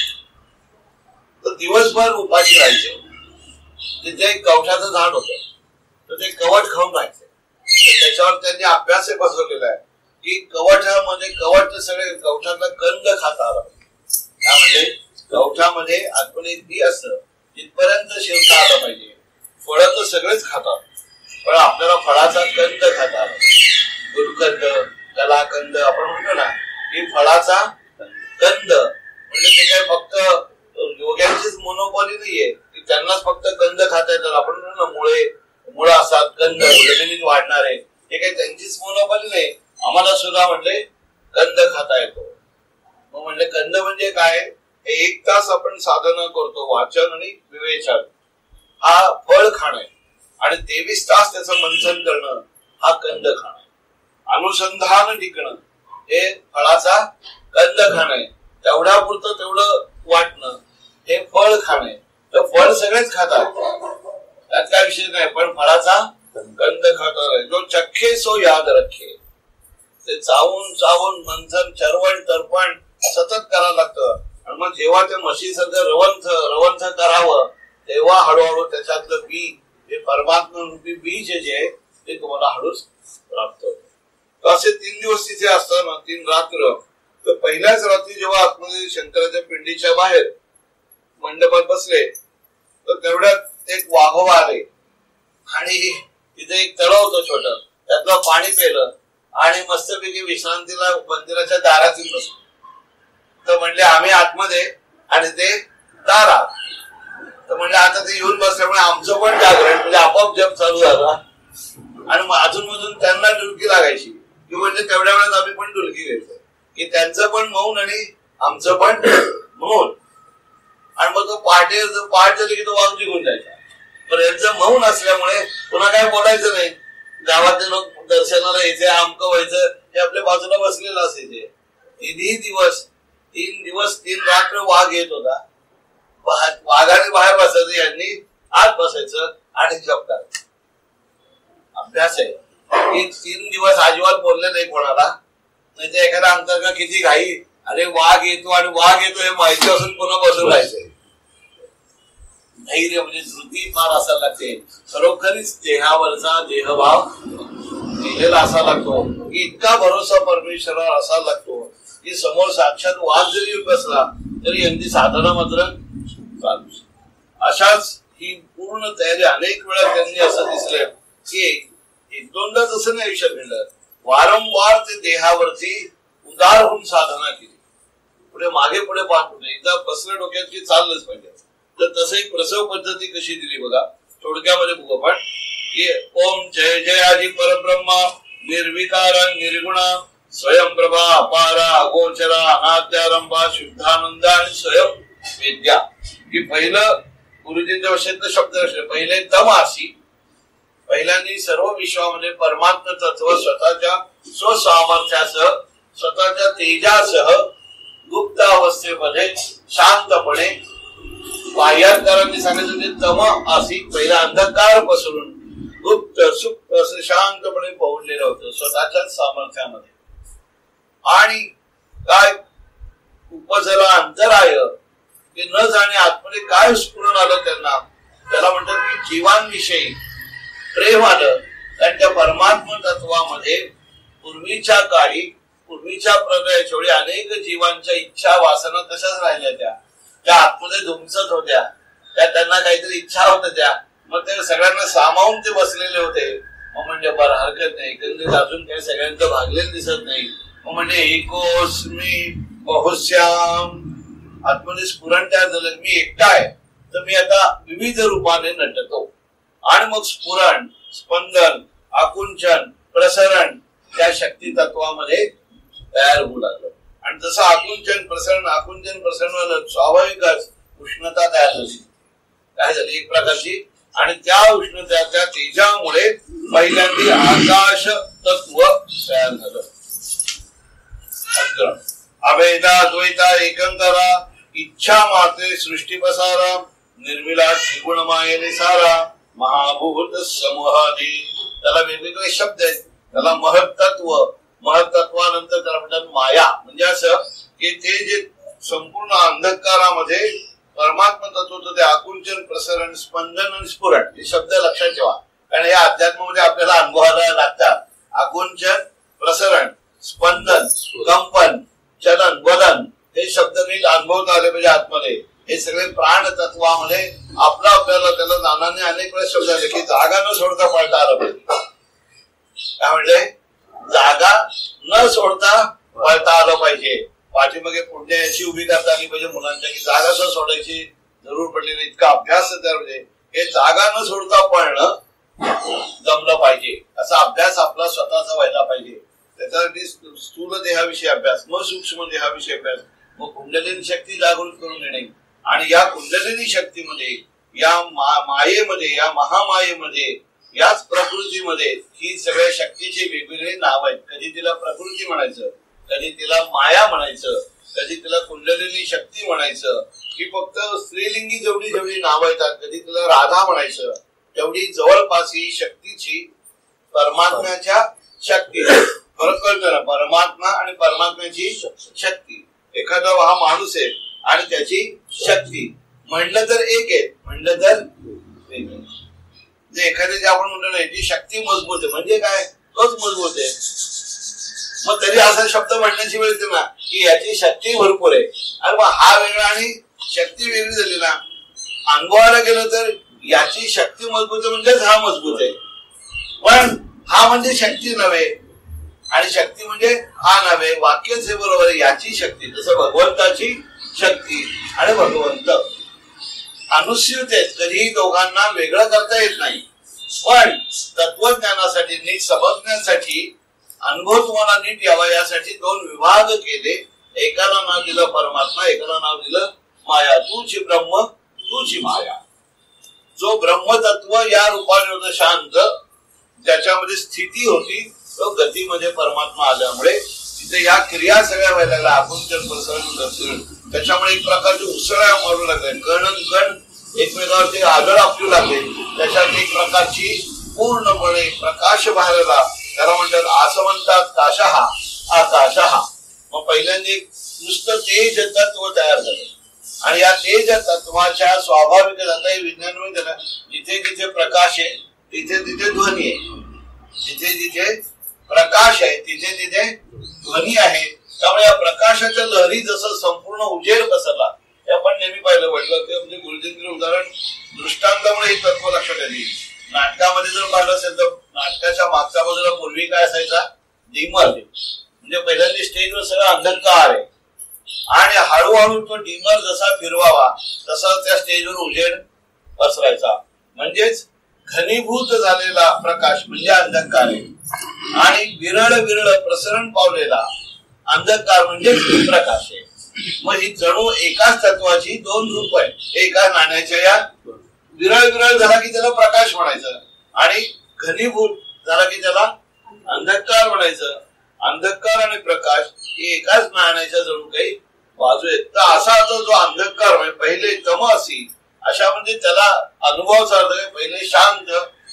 तर दिवसभर उपाशी राहायचे. तिथे एक कवठाचं झाड होतं, तर ते कवठ खाऊन राहायचे. तर त्याच्यावर त्यांनी अभ्यास बसवलेला आहे की कवठामध्ये कवठ सगळे कवठातला कंद खाता आला पाहिजे. त्यामध्ये कवठामध्ये आतमध्ये बी असतं तिथपर्यंत शिरता आलं पाहिजे. फळं तर सगळेच खातात, पण आपल्याला फळाचा कंद खाता आला, गुलकंद, कलाकंद आपण म्हणतो ना, की फळाचा कंद म्हणजे ते काय फक्त योग्यांचीच मोनोपॉली नाहीये की त्यांनाच फक्त कंद खाता येतात. आपण म्हणतो ना मुळे मुळं असतात, कंद जमिनीत वाढणारे, हे काही त्यांचीच मोनोपॉली नाही. आम्हाला सुद्धा म्हणले कंद खाता येतो. मग म्हणले कंद म्हणजे काय, एक तास आपण साधना करतो वाचन आणि विवेचन, हा फळ खाणं आहे. आणि तेवीस तास त्याचं मंथन करणं हा कंद खाणं आहे. अनुसंधान टिकणं हे फळाचा कंद खाणं आहे. तेवढ्या पुरतं तेवढं वाटणं हे फळ खाणं आहे. तर फळ सगळेच खातात, त्यात काय विषय नाही, पण फळाचा कंद दंड खतर है, जो चखे सो याद रखे. ते चावून चावून मंथन चरवण तर्पण सतत करावं लागतं. आणि मग जेव्हा ते म्हशी सगळं रवंथ रवंथ करावं तेव्हा हळूहळू त्याच्यातलं बी हे परमात्मा रूपी बीज जे आहे ते तुम्हाला हळूच प्राप्त होतं. असे तीन दिवस तिथे असताना तीन रात्र, तर पहिल्याच रात्री जेव्हा आतमध्ये शंकराच्या पिंडीच्या बाहेर मंडपात बसले तर तेवढ्यात एक वाघोबा आले आणि तिथे एक तळं होतं छोटं, त्यातलं पाणी पेलं आणि मस्तपैकी विश्रांतीला मंदिराच्या दारातील बसलो. तर म्हणले आम्ही आतमध्ये आणि ते दारात. तर म्हणले आता ते येऊन बसल्यामुळे आमचं पण जागरण म्हणजे आपोआप जप चालू झाला. आणि अजून मधून त्यांना डुलकी लागायची की म्हणजे तेवढ्या वेळात आम्ही पण डुलकी घेतोय की त्यांचं पण मौन आणि आमचं पण मौन. आणि मग तो पहाटे पहाट झाली की तो वाघ निघून जायचा. पण यांचं मौन असल्यामुळे पुन्हा काय बोलायचं नाही. गावातले लोक दर्शनाला यायचे, आमकं व्हायचं, हे आपल्या बाजूला बसलेलं असायचे. तिन्ही दिवस तीन दिवस तीन रात्र वाघ येत होता. वाघाने बाहेर बसायचं, यांनी आत बसायचं आणि जप करायचं. अभ्यास आहे. तीन दिवस अजिबात बोलले नाही कोणाला. नाही तर एखादा अंतर्गा किती घाई, अरे वाघ येतो आणि वाघ येतो हे माहिती असून पुन्हा बसून राहायचंय. धैर्य म्हणजे धृती फार असा लागते. खरोखरीच देहावरचा देहभाव दिलेला असा लागतो की इतका भरोसा परमेश्वरावर असा लागतो की समोर साक्षात वाघ जरी बसला तरी यांची साधना मात्र चालू. अशाच ही पूर्ण तयारी अनेक वेळा त्यांनी असं दिसलं की एक दोनदा तसं नाही आयुष्यात घडलं. वारंवार ते देहावरती उदार होऊन साधना केली. पुढे मागे पुढे पाहत होते. एकदा बसलं डोक्यात की चाललंच पाहिजे. तर तसं एक प्रसव पद्धती कशी दिली बघा. थोडक्यामध्ये बघू आपण की ओम जय जय आदि परब्रह्मा निर्विकार निर्गुणा स्वयंप्रभा अपारा अगोचरा अनाद्यारंभा शुद्धानंद आणि स्वयं विद्या. की पहिलं गुरुजींच्या वशेतलं शब्द असले पहिले तमासी. पहिल्यांनी सर्व विश्वामध्ये परमात्म तत्व स्वतःच्या स्वसामर्थ्यासह स्वतःच्या तेजासह गुप्त अवस्थेमध्ये शांतपणे बाह्याकारांनी सांगितलं ते तम आसी पहिला अंधकार पसरून गुप्त सुप्त असं शांतपणे पोहोचलेलं होतं स्वतःच्या सामर्थ्यामध्ये. आणि काय उपजला अंतराय ते न जाणे आतमध्ये काय स्फुरण आलं त्यांना. त्याला म्हणतात की जीवांविषयी प्रेम आलं. त्यांच्या परमात्म तत्वामध्ये पूर्वीच्या काळी पूर्वीच्या प्रलयाच्या वेळी अनेक जीवांच्या इच्छा वासना तशाच राहिल्या. त्या त्या आतमध्ये धुमसत होत्या. त्या त्यांना काहीतरी इच्छा होत्या त्या. मग ते सगळ्यांना सामावून ते बसलेले होते. मग म्हणजे बरं हरकत नाही, एकंदरीत अजून काही सगळ्यांचं भागलेलं दिसत नाही. मग म्हणजे एकोस्मी बहुश्याम आतमध्ये स्फुरण तयार झालं. मी एकटा आहे तर मी आता विविध रूपाने नटतो. आणि मग स्फुरण स्पंदन आकुंचन प्रसरण त्या शक्ती तत्वामध्ये तयार होऊ लागलं. आणि तसं आकुंचन प्रसरण आकुंचन प्रसरण स्वाभाविकच उष्णता तयार झाली. काय झाली एक प्रकारची. आणि त्या उष्णता त्या तेजामुळे पहिल्यांदा आकाश तत्व तयार झालं. अभेदा द्वैता एकंतरा इच्छा मात्रे सृष्टी पसारा निर्मिला त्रिगुण मायेने सारा महाभूत समूहादी. त्याला वेगवेगळे शब्द आहेत. त्याला महत्त्व महत्त्वानंतर त्याला म्हणतात माया. म्हणजे असं की ते जे संपूर्ण अंधकारामध्ये परमात्मा तत्व होतं ते आकुंचन प्रसरण स्पंदन आणि स्फुरण हे शब्द लक्षात ठेवा. कारण या अध्यात्मामध्ये आपल्याला अनुभवायला लागतात. आकुंचन प्रसरण स्पंदन कंपन चलन वदन हे शब्द नीट अनुभवता आले पाहिजे आतमध्ये. हे सगळे प्राण तत्वामध्ये आपला आपल्याला त्याला नानाने अनेक वेळेस शब्द आले की जागा न सोडता पळता आलं पाहिजे. काय म्हणजे जागा न सोडता पळता आलं पाहिजे. पाठीमागे पुढे अशी उभी करता आली पाहिजे मुलांच्या की जागा न सोडायची जरूर पडली नाही. इतका अभ्यास त्या म्हणजे हे जागा न सोडता पळणं जमलं पाहिजे. असा अभ्यास आपला स्वतःचा व्हायला पाहिजे. त्याच्यासाठी स्थूल देहाविषयी अभ्यास मग सूक्ष्म देहाविषयी अभ्यास मग कुंडलिनी शक्ती जागृत करून घेणे. आणि या कुंडलिनी शक्तीमध्ये या मायेमध्ये या महामायेमध्ये याच प्रकृतीमध्ये ही सगळ्या शक्तीची वेगवेगळी नाव आहेत. कधी तिला प्रकृती म्हणायचं, कधी तिला माया म्हणायचं, कधी तिला कुंडलिनी शक्ती म्हणायचं. ही फक्त स्त्रीलिंगी जेवढी जेवढी नावं येतात कधी तिला राधा म्हणायचं. तेवढी जवळपास ही शक्तीची परमात्म्याच्या शक्ती. फरक कळतो ना, परमात्मा आणि परमात्म्याची शक्ती. एखादा हा माणूस आहे आणि त्याची शक्ती म्हणलं तर एक आहे, म्हणलं तर एखाद्याची आपण म्हणतो ना याची शक्ती मजबूत आहे म्हणजे काय, तोच मजबूत आहे. मग तरी असा शब्द म्हणण्याची वेळ येते ना की याची शक्ती भरपूर आहे. अरे मग हा वेगळा आणि शक्ती वेगळी झाली ना. अनुभवाला गेलं तर याची शक्ती मजबूत आहे म्हणजेच हा मजबूत आहे, पण हा म्हणजे शक्ती नव्हे आणि शक्ती म्हणजे हा नव्हे. वाक्यच हे बरोबर आहे, याची शक्ती. जसं भगवंताची शक्ती आणि भगवंत अनुस्यूत आहेत, कधीही दोघांना वेगळं करता येत नाही. पण तत्वज्ञानासाठी, नीट समजण्यासाठी, अनुभव तुम्हाला नीट यावा यासाठी दोन विभाग केले. एकाला नाव दिलं परमात्मा, एकाला नाव दिलं माया. तूची ब्रह्म, तूची माया. जो ब्रह्मतत्व या रूपाने होतं शांत, ज्याच्यामध्ये स्थिती होती, तो गतीमध्ये परमात्मा आल्यामुळे तिथे या क्रिया सगळ्या व्हायला लागल्या. आकुंचन, प्रसरण, त्याच्यामुळे एक प्रकारचे उसळ्या मारू लागले. कण कण एकमेकावरती आदळ आपटू लागले. त्याच्यात एक प्रकारची पूर्णपणे प्रकाश बाहेर आला. त्याला म्हणतात असं म्हणतात काशहा, आकाशहा. मग पहिल्यांदा एक नुसतं तेज तत्व तयार झालं आणि या तेज तत्वाच्या स्वाभाविक विज्ञान म्हणजे जिथे जिथे प्रकाश आहे तिथे तिथे ध्वनी आहे, जिथे जिथे प्रकाश आहे तिथे तिथे ध्वनी आहे. त्यामुळे या प्रकाशाच्या लहरी जसं संपूर्ण उजेड पसरला, हे आपण नेहमी पाहिलं. वडलं ते म्हणजे गुरुजींचे उदाहरण दृष्टांतामुळे हे तत्व लक्षात आली. नाटकामध्ये जर पाहिलं असेल तर नाटकाच्या मागच्या बाजूला पूर्वी काय असायचा, डिमर. म्हणजे पहिल्यांदा स्टेजवर सगळं अंधकार आहे आणि हळूहळू तो डिमर जसा फिरवावा तसा त्या स्टेजवर उजेड पसरायचा. म्हणजेच घनीभूत झालेला प्रकाश म्हणजे अंधकार आहे आणि विरळ विरळ प्रसरण पावलेला अंधकार म्हणजे प्रकाश आहे. मग ही जणू एकाच तत्वाची दोन रूप आहे. एका नाण्याच्या या विरळ विरळ झाला की त्याला प्रकाश म्हणायचं आणि घनीभूत झाला की त्याला अंधकार म्हणायचं. अंधकार आणि प्रकाश ही एकाच नाण्याच्या जणू काही बाजू आहेत. तर असा जो अंधकार म्हणजे पहिले तमसी अशा म्हणजे त्याला अनुभवाचा अर्थ आहे. पहिले शांत,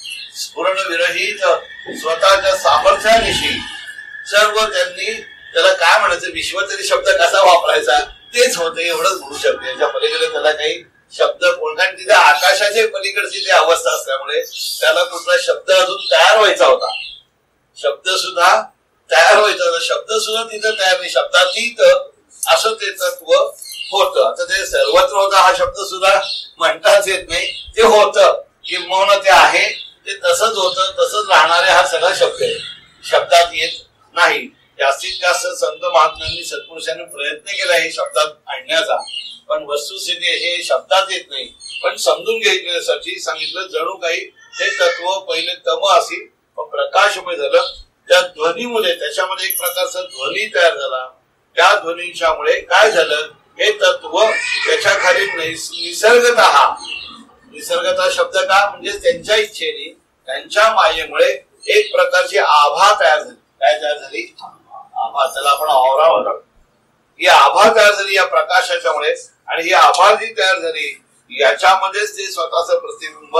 स्फुरण विरहित, स्वतःच्या सामर्थ्यानिशी सर्व त्यांनी त्याला काय म्हणायचं, विश्वतरी शब्द कसा वापरायचा तेच होतं, एवढंच म्हणू शकते. याच्या पलीकडे त्याला काही शब्द कोण, कारण तिथे आकाशाच्या पलीकडची ती अवस्था असल्यामुळे त्याला कुठला शब्द अजून तयार व्हायचा होता. शब्द सुद्धा तयार व्हायचा होता, शब्द सुद्धा तिथं तयार नाही. शब्दातीत असं ते तत्व होतं. आता ते सर्वत्र होतं हा शब्द सुद्धा म्हणताच येत नाही, ते होतं किंवा ते आहे, ते तसंच होतं, तसंच राहणारे हा सगळा शब्द आहे, शब्दात येत नाही. जास्तीत जास्त संत महात्म्यांनी, सत्पुरुषांनी प्रयत्न केला हे शब्दात आणण्याचा, पण वस्तुस्थिती हे शब्दात येत नाही. पण समजून घ्यायच्यासाठी सांगितलं जणू काही हे तत्व पहिले तम असेल पण प्रकाशमय झालं. त्या ध्वनीमुळे त्याच्यामध्ये एक प्रकारचा ध्वनी तयार झाला. त्या ध्वनीच्यामुळे काय झालं, हे तत्व त्याच्या खाली निसर्गतः, निसर्गतः शब्द का म्हणजे त्यांच्या इच्छेने, त्यांच्या मायेमुळे एक प्रकारची आभा तयार झाली. काय तयार झाली, आभा. त्याला आपण औरा म्हणतो. ही आभा तयार झाली या प्रकाशाच्यामुळे आणि ही आभा जी तयार झाली याच्यामध्येच ते स्वतःच प्रतिबिंब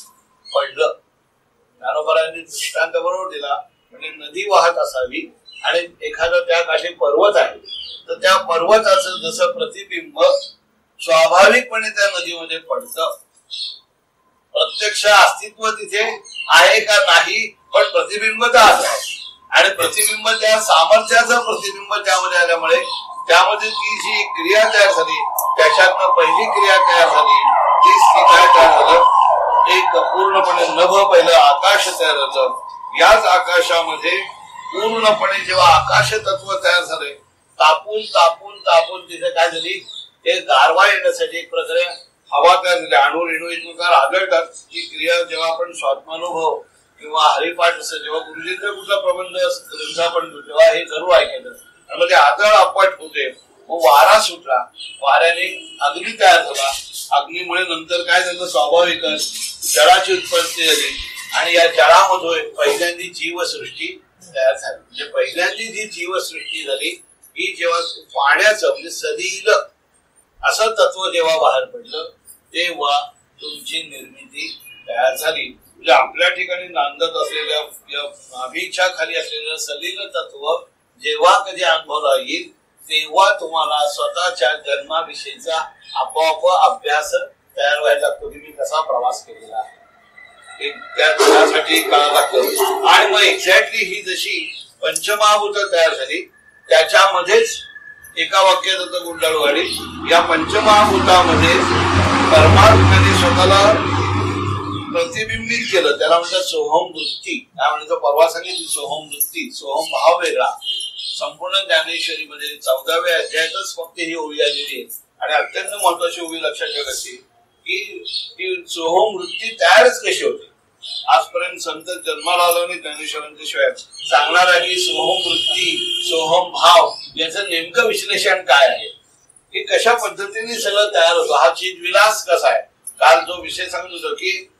पडलं. ज्ञानोबारांनी दृष्टांत बरोबर दिला. म्हणजे नदी वाहत असावी आणि एखादा त्या काठी पर्वत आहे तर त्या पर्वताचं जसं प्रतिबिंब स्वाभाविकपणे त्या नदीमध्ये पडतं. प्रत्यक्ष अस्तित्व तिथे आहे का नाही, पण प्रतिबिंब तर आहे आणि प्रतिबिंब त्या सामर्थ्याचं प्रतिबिंब त्यामध्ये आल्यामुळे त्यामध्ये ती जी क्रिया तयार झाली त्याच्यातनं पहिली क्रिया तयार झाली. तीच ती काय तयार झालं, एक पूर्णपणे नभ पहिलं आकाश तयार झालं. याच आकाशामध्ये पूर्णपणे जेव्हा आकाश तत्व तयार झाले, तापून तापून तापून तिथे काय झाली, ते गारवा येण्यासाठी एक प्रकारे हवा तयार झाली. अणू रेणू एकमेकांवर आदळतात. ती क्रिया जेव्हा आपण स्वात्मानुभव किंवा हरिपाठ असं जेव्हा गुरुजींचा कुठला प्रबंध ग्रंथ आपण तेव्हा हे जरूर ऐकायचं. आणि मग ते आदळ आपट होते. मग वारा सुटला, वाऱ्याने अग्नी तयार झाला. अग्नीमुळे नंतर काय झालं, स्वाभाविकच जळाची उत्पत्ती झाली आणि या जळामधून पहिल्यांदी जीवसृष्टी तयार झाली. म्हणजे पहिल्यांदी जी जीवसृष्टी झाली ही जेव्हा पाण्याचं म्हणजे सलील असं तत्व जेव्हा बाहेर पडलं तेव्हा तुमची निर्मिती तयार झाली. म्हणजे आपल्या ठिकाणी नांदत असलेल्या या अभिच्छा खाली असलेलं सलील तत्व जेव्हा कधी अनुभवला येईल तेव्हा तुम्हाला स्वतःच्या जन्माविषयीचा आपोआप अभ्यास तयार व्हायला लागतो की मी कसा प्रवास केलेला आहे त्यासाठी कळायला लागतं. आणि मग एक्झॅक्टली ही जशी पंचमहाभूत तयार झाली त्याच्यामध्येच एका वाक्यात होतं गुंडाळूवाडी या पंचमहाभूतामध्ये परमात्म्याने स्वतःला प्रतिबिंबित केलं त्याला म्हणतात सोहम वृत्ती. काय म्हणजे परवा सांगितली सोहम वृत्ती सोहम भाव वेगळा. संपूर्ण ज्ञानेश्वरी मध्ये चौदाव्या अध्यायातच फक्त ही ओवी आलेली आहे आणि अत्यंत महत्वाची ओवी लक्षात ठेवायची की ती सोहम वृत्ती तयारच कशी होती. आजपर्यंत संत जन्माला आलो आणि ज्ञानेश्वरांच्या शिवाय सांगणार आहे की सोहम वृत्ती सोहम भाव याचं नेमकं विश्लेषण काय आहे की कशा पद्धतीने सगळं तयार होतं. हा चिदविलास कसा आहे. काल जो विषय सांगत होतो की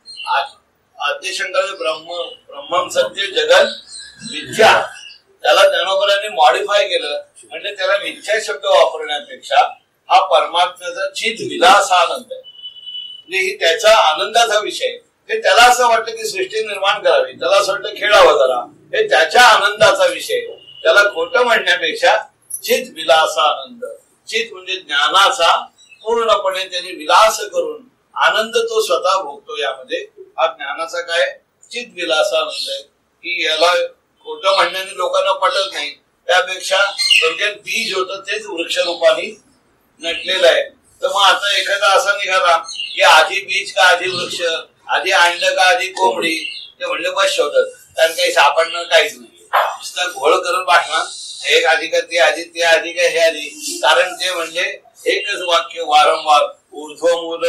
आद्यशंकराचे ब्रह्म ब्रह्मम सत्य जगत मिथ्या त्याला ज्ञानोबरांनी मॉडिफाय केलं म्हणजे त्याला मिथ्या शब्द वापरण्यापेक्षा हा परमात्म्याचा चित विलास हा आनंद आहे. म्हणजे ही त्याचा आनंदाचा विषय. हे त्याला असं वाटतं की सृष्टी निर्माण करावी त्याला असं वाटतं खेळावं जरा हे त्याच्या आनंदाचा विषय. त्याला खोटं म्हणण्यापेक्षा चित विलास आनंद. चित म्हणजे ज्ञानाचा पूर्णपणे त्यांनी विलास करून आनंद तो स्वतः भोगतो. यामध्ये हा ज्ञानाचा काय चित विलास आनंद आहे की याला खोटं म्हणण्याने लोकांना पटत नाही. त्यापेक्षा थोडक्यात बीज होतं तेच वृक्षरूपाने नटलेलं आहे. तर मग आता एखादा असा निघाला की आधी बीज का आधी वृक्ष आधी अंड का आधी कोंबडी ते म्हणले बस शोधत कारण काही सापडणं काहीच नाही. नुसतं घोळ करत वाटणार एक आधी का ते आधी ते आधी का हे आधी. कारण ते म्हणजे एकच वाक्य वारंवार ऊर्ध्वमूल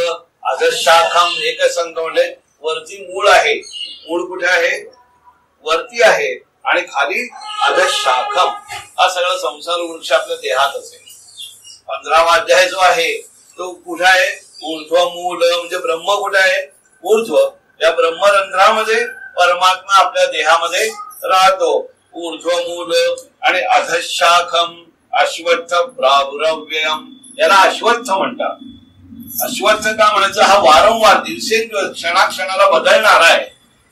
अधशाखम एकच सांगतो म्हणजे वरती मूळ आहे. मूळ कुठे आहे वरती आहे आणि खाली अधशाखम हा सगळा संसार वृक्ष आपल्या देहात असेल. पंधरावा अध्याय जो आहे तो कुठे आहे ऊर्ध्वमूल म्हणजे ब्रह्म कुठे आहे ऊर्ध्व. या ब्रह्मरंध्रामध्ये परमात्मा आपल्या देहामध्ये राहतो. ऊर्ध्वमूल आणि अधशाखम अश्वत्थ प्रावुरव्ययम याला अश्वत्थ म्हणतात. अश्वत्थ का म्हणायचं हा वारंवार दिवसेंदिवस क्षणाक्षणाला बदलणार आहे.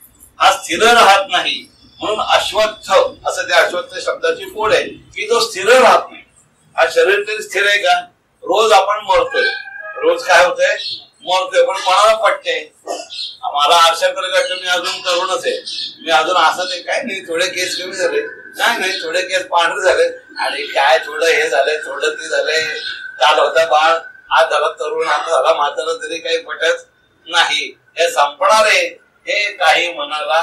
हा स्थिर राहत नाही म्हणून अश्वत्थ असं त्या अश्वत्थ शब्दाची फोड आहे की तो स्थिर राहत नाही. हा शरीर तरी स्थिर आहे का. रोज आपण मरतोय रोज काय होतंय मरतोय पण कोणाला पटते. आम्हाला आरशाकडे वाटतं मी अजून तरुणच आहे मी अजून असंच आहे काय नाही थोडे केस कमी झाले नाही नाही थोडे केस पांढरे झाले आणि काय थोडं हे झालंय थोडं ते झालंय. काल होता बाळ आज झाला तरुण आता झाला म्हातारा तरी काही पटत नाही. हे संपणार आहे हे काही मनाला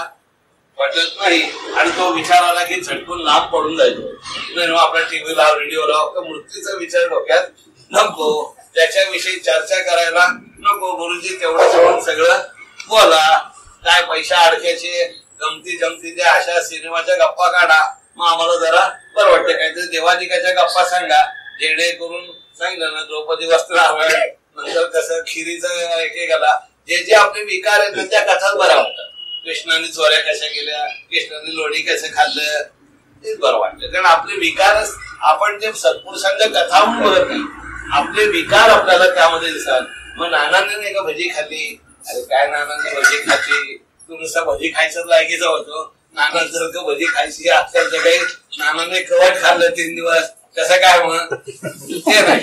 पटत नाही आणि तो विचार आला की झटकून लांब पडून जायचो. नाही आपल्या टीव्ही लाव रेडिओ लाव का मृत्यूचा विचार डोक्यात नको त्याच्याविषयी चर्चा करायला नको. गुरुजी तेवढं सोडून सगळं बोला काय पैसा अडक्याचे गमती जमतीचे अशा सिनेमाच्या गप्पा काढा मग आम्हाला जरा बरं वाटतं. काहीतरी देवादिकाच्या गप्पा सांगा जेणेकरून सांगितलं ना द्रौपदी वस्त्र हवं नंतर कसं खिरीचं एकेकाला जे जे आपले विकार आहेत त्या कथाच बऱ्या वाटतात. कृष्णाने चोऱ्या कशा केल्या कृष्णाने लोणी कसं खाल्लं तेच बरं वाटतं. कारण आपले विकार आपण जे सत्पुरुषांच्या कथा म्हणून बघत नाही आपले विकार आपल्याला त्यामध्ये दिसतात. मग नानाने नाही का भजी खाल्ली अरे काय नानाने भजी खाल्ली तू नुसता भजी खायचं लायकीचा होतो. नाना जर का भजी खायची आजकालच्या काही नानाने कवट खाल्लं तीन दिवस कसं काय मग ते नाही.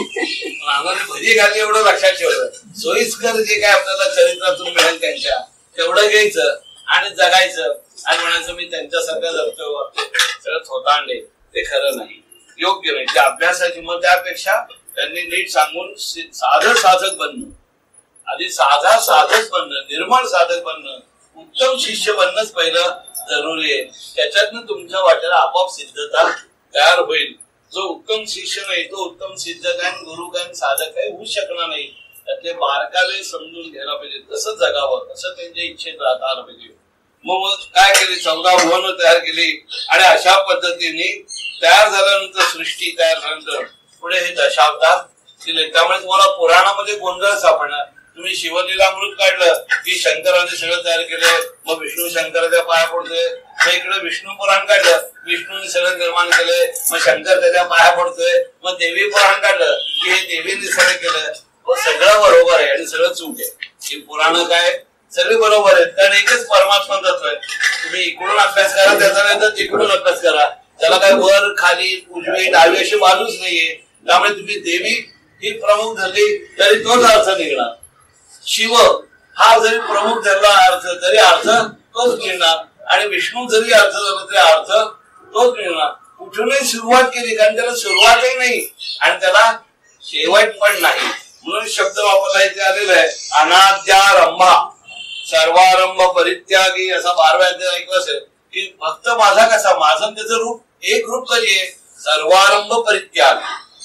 नानाने भजी खाल्ली एवढं लक्षात ठेवलं. सोयीस्कर जे काय आपल्याला चरित्रातून मिळेल त्यांच्या तेवढं घ्यायचं आणि जगायचं आणि म्हणायचं मी त्यांच्यासारखं जगतो सगळं थोतांडे ते खरं नाही योग्य नाही. त्या अभ्यासाची मग त्यापेक्षा त्यांनी नीट सांगून साधं साधक बनणं आधी साधा साधक बनणं निर्मळ साधक बनणं उत्तम शिष्य बनणंच पहिलं जरुरी आहे. त्याच्यातनं तुमच्या वाट्याला आपोआप सिद्धता तयार होईल. जो उत्तम शिष्य नाही तो उत्तम सिद्धक आणि गुरु काय साधक काही होऊ शकणार नाही. त्यातले बारकावे समजून घ्यायला पाहिजे कसं जगावं असं त्यांच्या इच्छेत राहता आलं पाहिजे. मग काय केली चौदा भुवन तयार केली आणि अशा पद्धतीने तयार झाल्यानंतर सृष्टी तयार झाल्यानंतर पुढे हे दशावतार दिले. त्यामुळे तुम्हाला पुराणामध्ये गोंधळ सापडणार. तुम्ही शिवलीलामृत काढलं की शंकराने सगळं तयार केलंय मग विष्णू शंकराच्या पाया पडतोय. मग इकडे विष्णू पुराण काढलं विष्णूने सगळं निर्माण केलंय मग शंकर त्याच्या पाया पडतोय. मग देवी पुराण काढलं की हे देवीने सगळं केलं. सगळं बरोबर आहे आणि सगळं चूक आहे. ही पुराण काय सगळे बरोबर आहेत, कारण एकच परमात्मा तत्व आहे. तुम्ही इकडून अभ्यास करा त्याचा नाही तर तिकडून अभ्यास करा, त्याला काय वर खाली उजवी डावी अशी बाजूच नाहीये. त्यामुळे तुम्ही देवी ही प्रमुख झाली तरी तोच अर्थ निघणार, शिव हा जरी प्रमुख झाला अर्थ तरी अर्थ तोच मिळणार, आणि विष्णू जरी अर्थ झाला तरी अर्थ तोच मिळणार. कुठूनही सुरुवात केली कारण त्याला सुरुवातही नाही आणि त्याला शेवट पण नाही, म्हणून शब्द वापरला इथे आलेला आहे अनाद्यारंभा सर्वारंभ परित्यागी. असा बारव्या अध्याय ऐकलं असेल की भक्त माझा कसा, माझं त्याचं रूप एक रूप कधी आहे, सर्वारंभ परित्याग.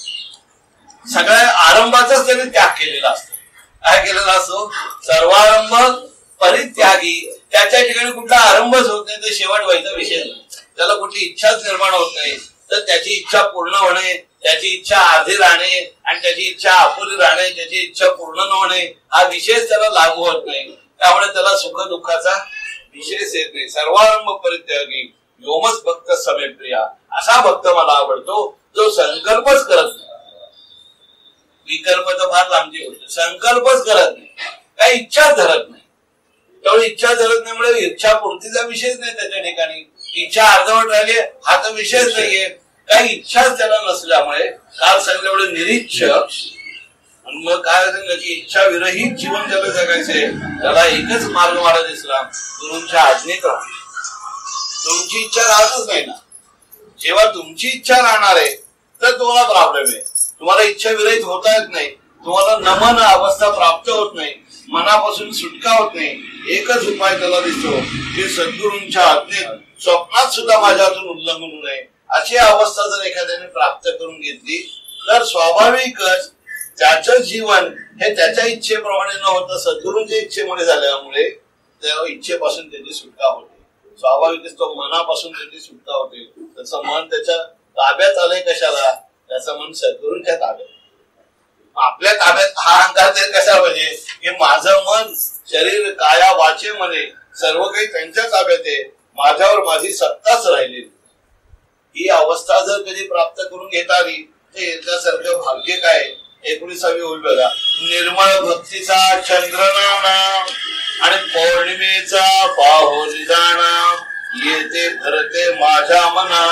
सगळ्या आरंभाचाच त्याने त्याग केलेला असतो. काय केलेला असतो, सर्वारंभ परित्यागी. त्याच्या ठिकाणी कुठला आरंभच होत नाही तर शेवट व्हायचा विषय नाही, त्याला कुठली इच्छाच निर्माण होत नाही. तर त्याची इच्छा पूर्ण होणे, त्याची इच्छा अर्धी राहणे आणि त्याची इच्छा अपुरी राहणे, त्याची इच्छा पूर्ण न होणे हा विषयच त्याला लागू होत नाही. त्यामुळे त्याला सुख दुःखाचा विषयच येत नाही. सर्वारंभ परित्यागी योमच भक्त समे प्रिया. असा भक्त मला आवडतो जो संकल्पच करत नाही. विकल्प तर फार लांबची गोष्ट, संकल्पच करत नाही, काही इच्छा धरत नाही. त्यामुळे इच्छा धरत नाहीमुळे इच्छा पूर्तीचा विषयच नाही त्याच्या ठिकाणी. इच्छा अर्धवट राहिली हा तर विषयच नाहीये, काही इच्छाच त्याला नसल्यामुळे काल सांगितलं एवढं निरीच्छ. मग काय सांगितलं की इच्छा विरहित जीवन ज्याला जगायचंय त्याला एकच मार्ग मला दिसला, गुरूंच्या आज्ञेत राहा. तुमची इच्छा राहतच नाही ना. जेव्हा तुमची इच्छा राहणार आहे तर तुम्हाला प्रॉब्लेम आहे. तुम्हाला इच्छा विरहित होता येत नाही, तुम्हाला नमन अवस्था प्राप्त होत नाही, मनापासून सुटका होत नाही. एकच उपाय त्याला दिसतो की सद्गुरूंच्या आज्ञेत स्वप्नात सुद्धा माझ्या हातून उल्लंघन होऊ नये अशी अवस्था जर एखाद्याने प्राप्त करून घेतली तर स्वाभाविकच त्याचं जीवन हे त्याच्या इच्छेप्रमाणे न होता सद्गुरूंच्या इच्छेमुळे झाल्यामुळे त्या इच्छेपासून त्याची सुटका होते. स्वाभाविकच तो मनापासून त्याची सुटका होते. त्याचं मन त्याच्या ताब्यात आलंय कशाला, त्याचं मन सद्गुरूंच्या ताब्यात. आपल्या ताब्यात हा अहंकार ते कशा पाहिजे की माझं मन शरीर काया वाचे मने सर्व काही त्यांच्या ताब्यात आहे, माझ्यावर माझी सत्ताच राहिलेली. ही अवस्था जर कधी प्राप्त करून घेता आली तर याच्यासारखं भाग्य काय. एकोणीसावी होईल बघा. निर्मळ भक्तीचा चंद्रनाना आणि पौर्णिमेचा पाहोली जाणा येते भरते माझ्या मना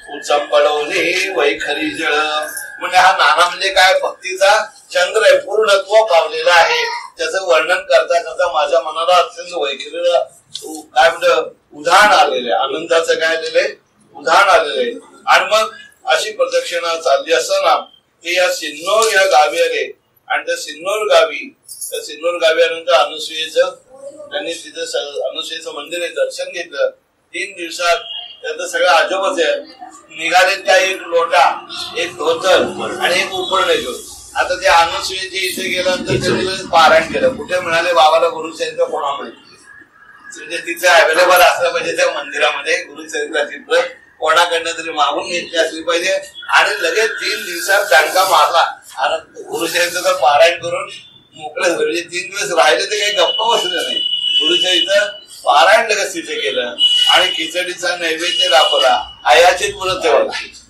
उचंबळवणे वैखरी जळ. म्हणजे हा नाना म्हणजे काय, भक्तीचा चंद्र आहे, पूर्णत्व पावलेला आहे. त्याचं वर्णन करता करता माझ्या मनाला अत्यंत वैखरी काय म्हणत उदाहरण आलेले, आनंदाचं काय आलेले उदाहरण आलेले. आणि मग अशी प्रदक्षिणा चालली असताना ते या सिन्नोर या गावी आले आणि त्या सिन्नोर गावी त्या सिन्नोर गावी आल्यानंतर अनुसूयेचं त्यांनी तिथं अनुसूयेचं मंदिर आहे दर्शन घेतलं. तीन दिवसात त्याचं सगळं आजोबाच आहे. निघाले त्या एक लोटा, एक धोतर आणि एक उपरणे घेऊन. आता त्या अनुसूयेच्या इथे गेल्यानंतर त्यांनी पारायण केलं. कुठे मिळाले बाबाला गुरुचरित्र कोणामुळे, म्हणजे तिथे अवेलेबल असलं पाहिजे त्या मंदिरामध्ये गुरुचरित्राची कोणाकडनं तरी मागून घेतली असली पाहिजे. आणि लगेच तीन दिवसात दांडका मारला आणि गुरुचरित्राचं पारायण करून मोकळे झाले. म्हणजे तीन दिवस राहिले ते काही गप्पा बसले नाही. गुरुचरित्र पारायण लगेच तिथे केलं आणि खिचडीचा नैवेद्य दाखवला. आयाचीत व्रत ठेवला.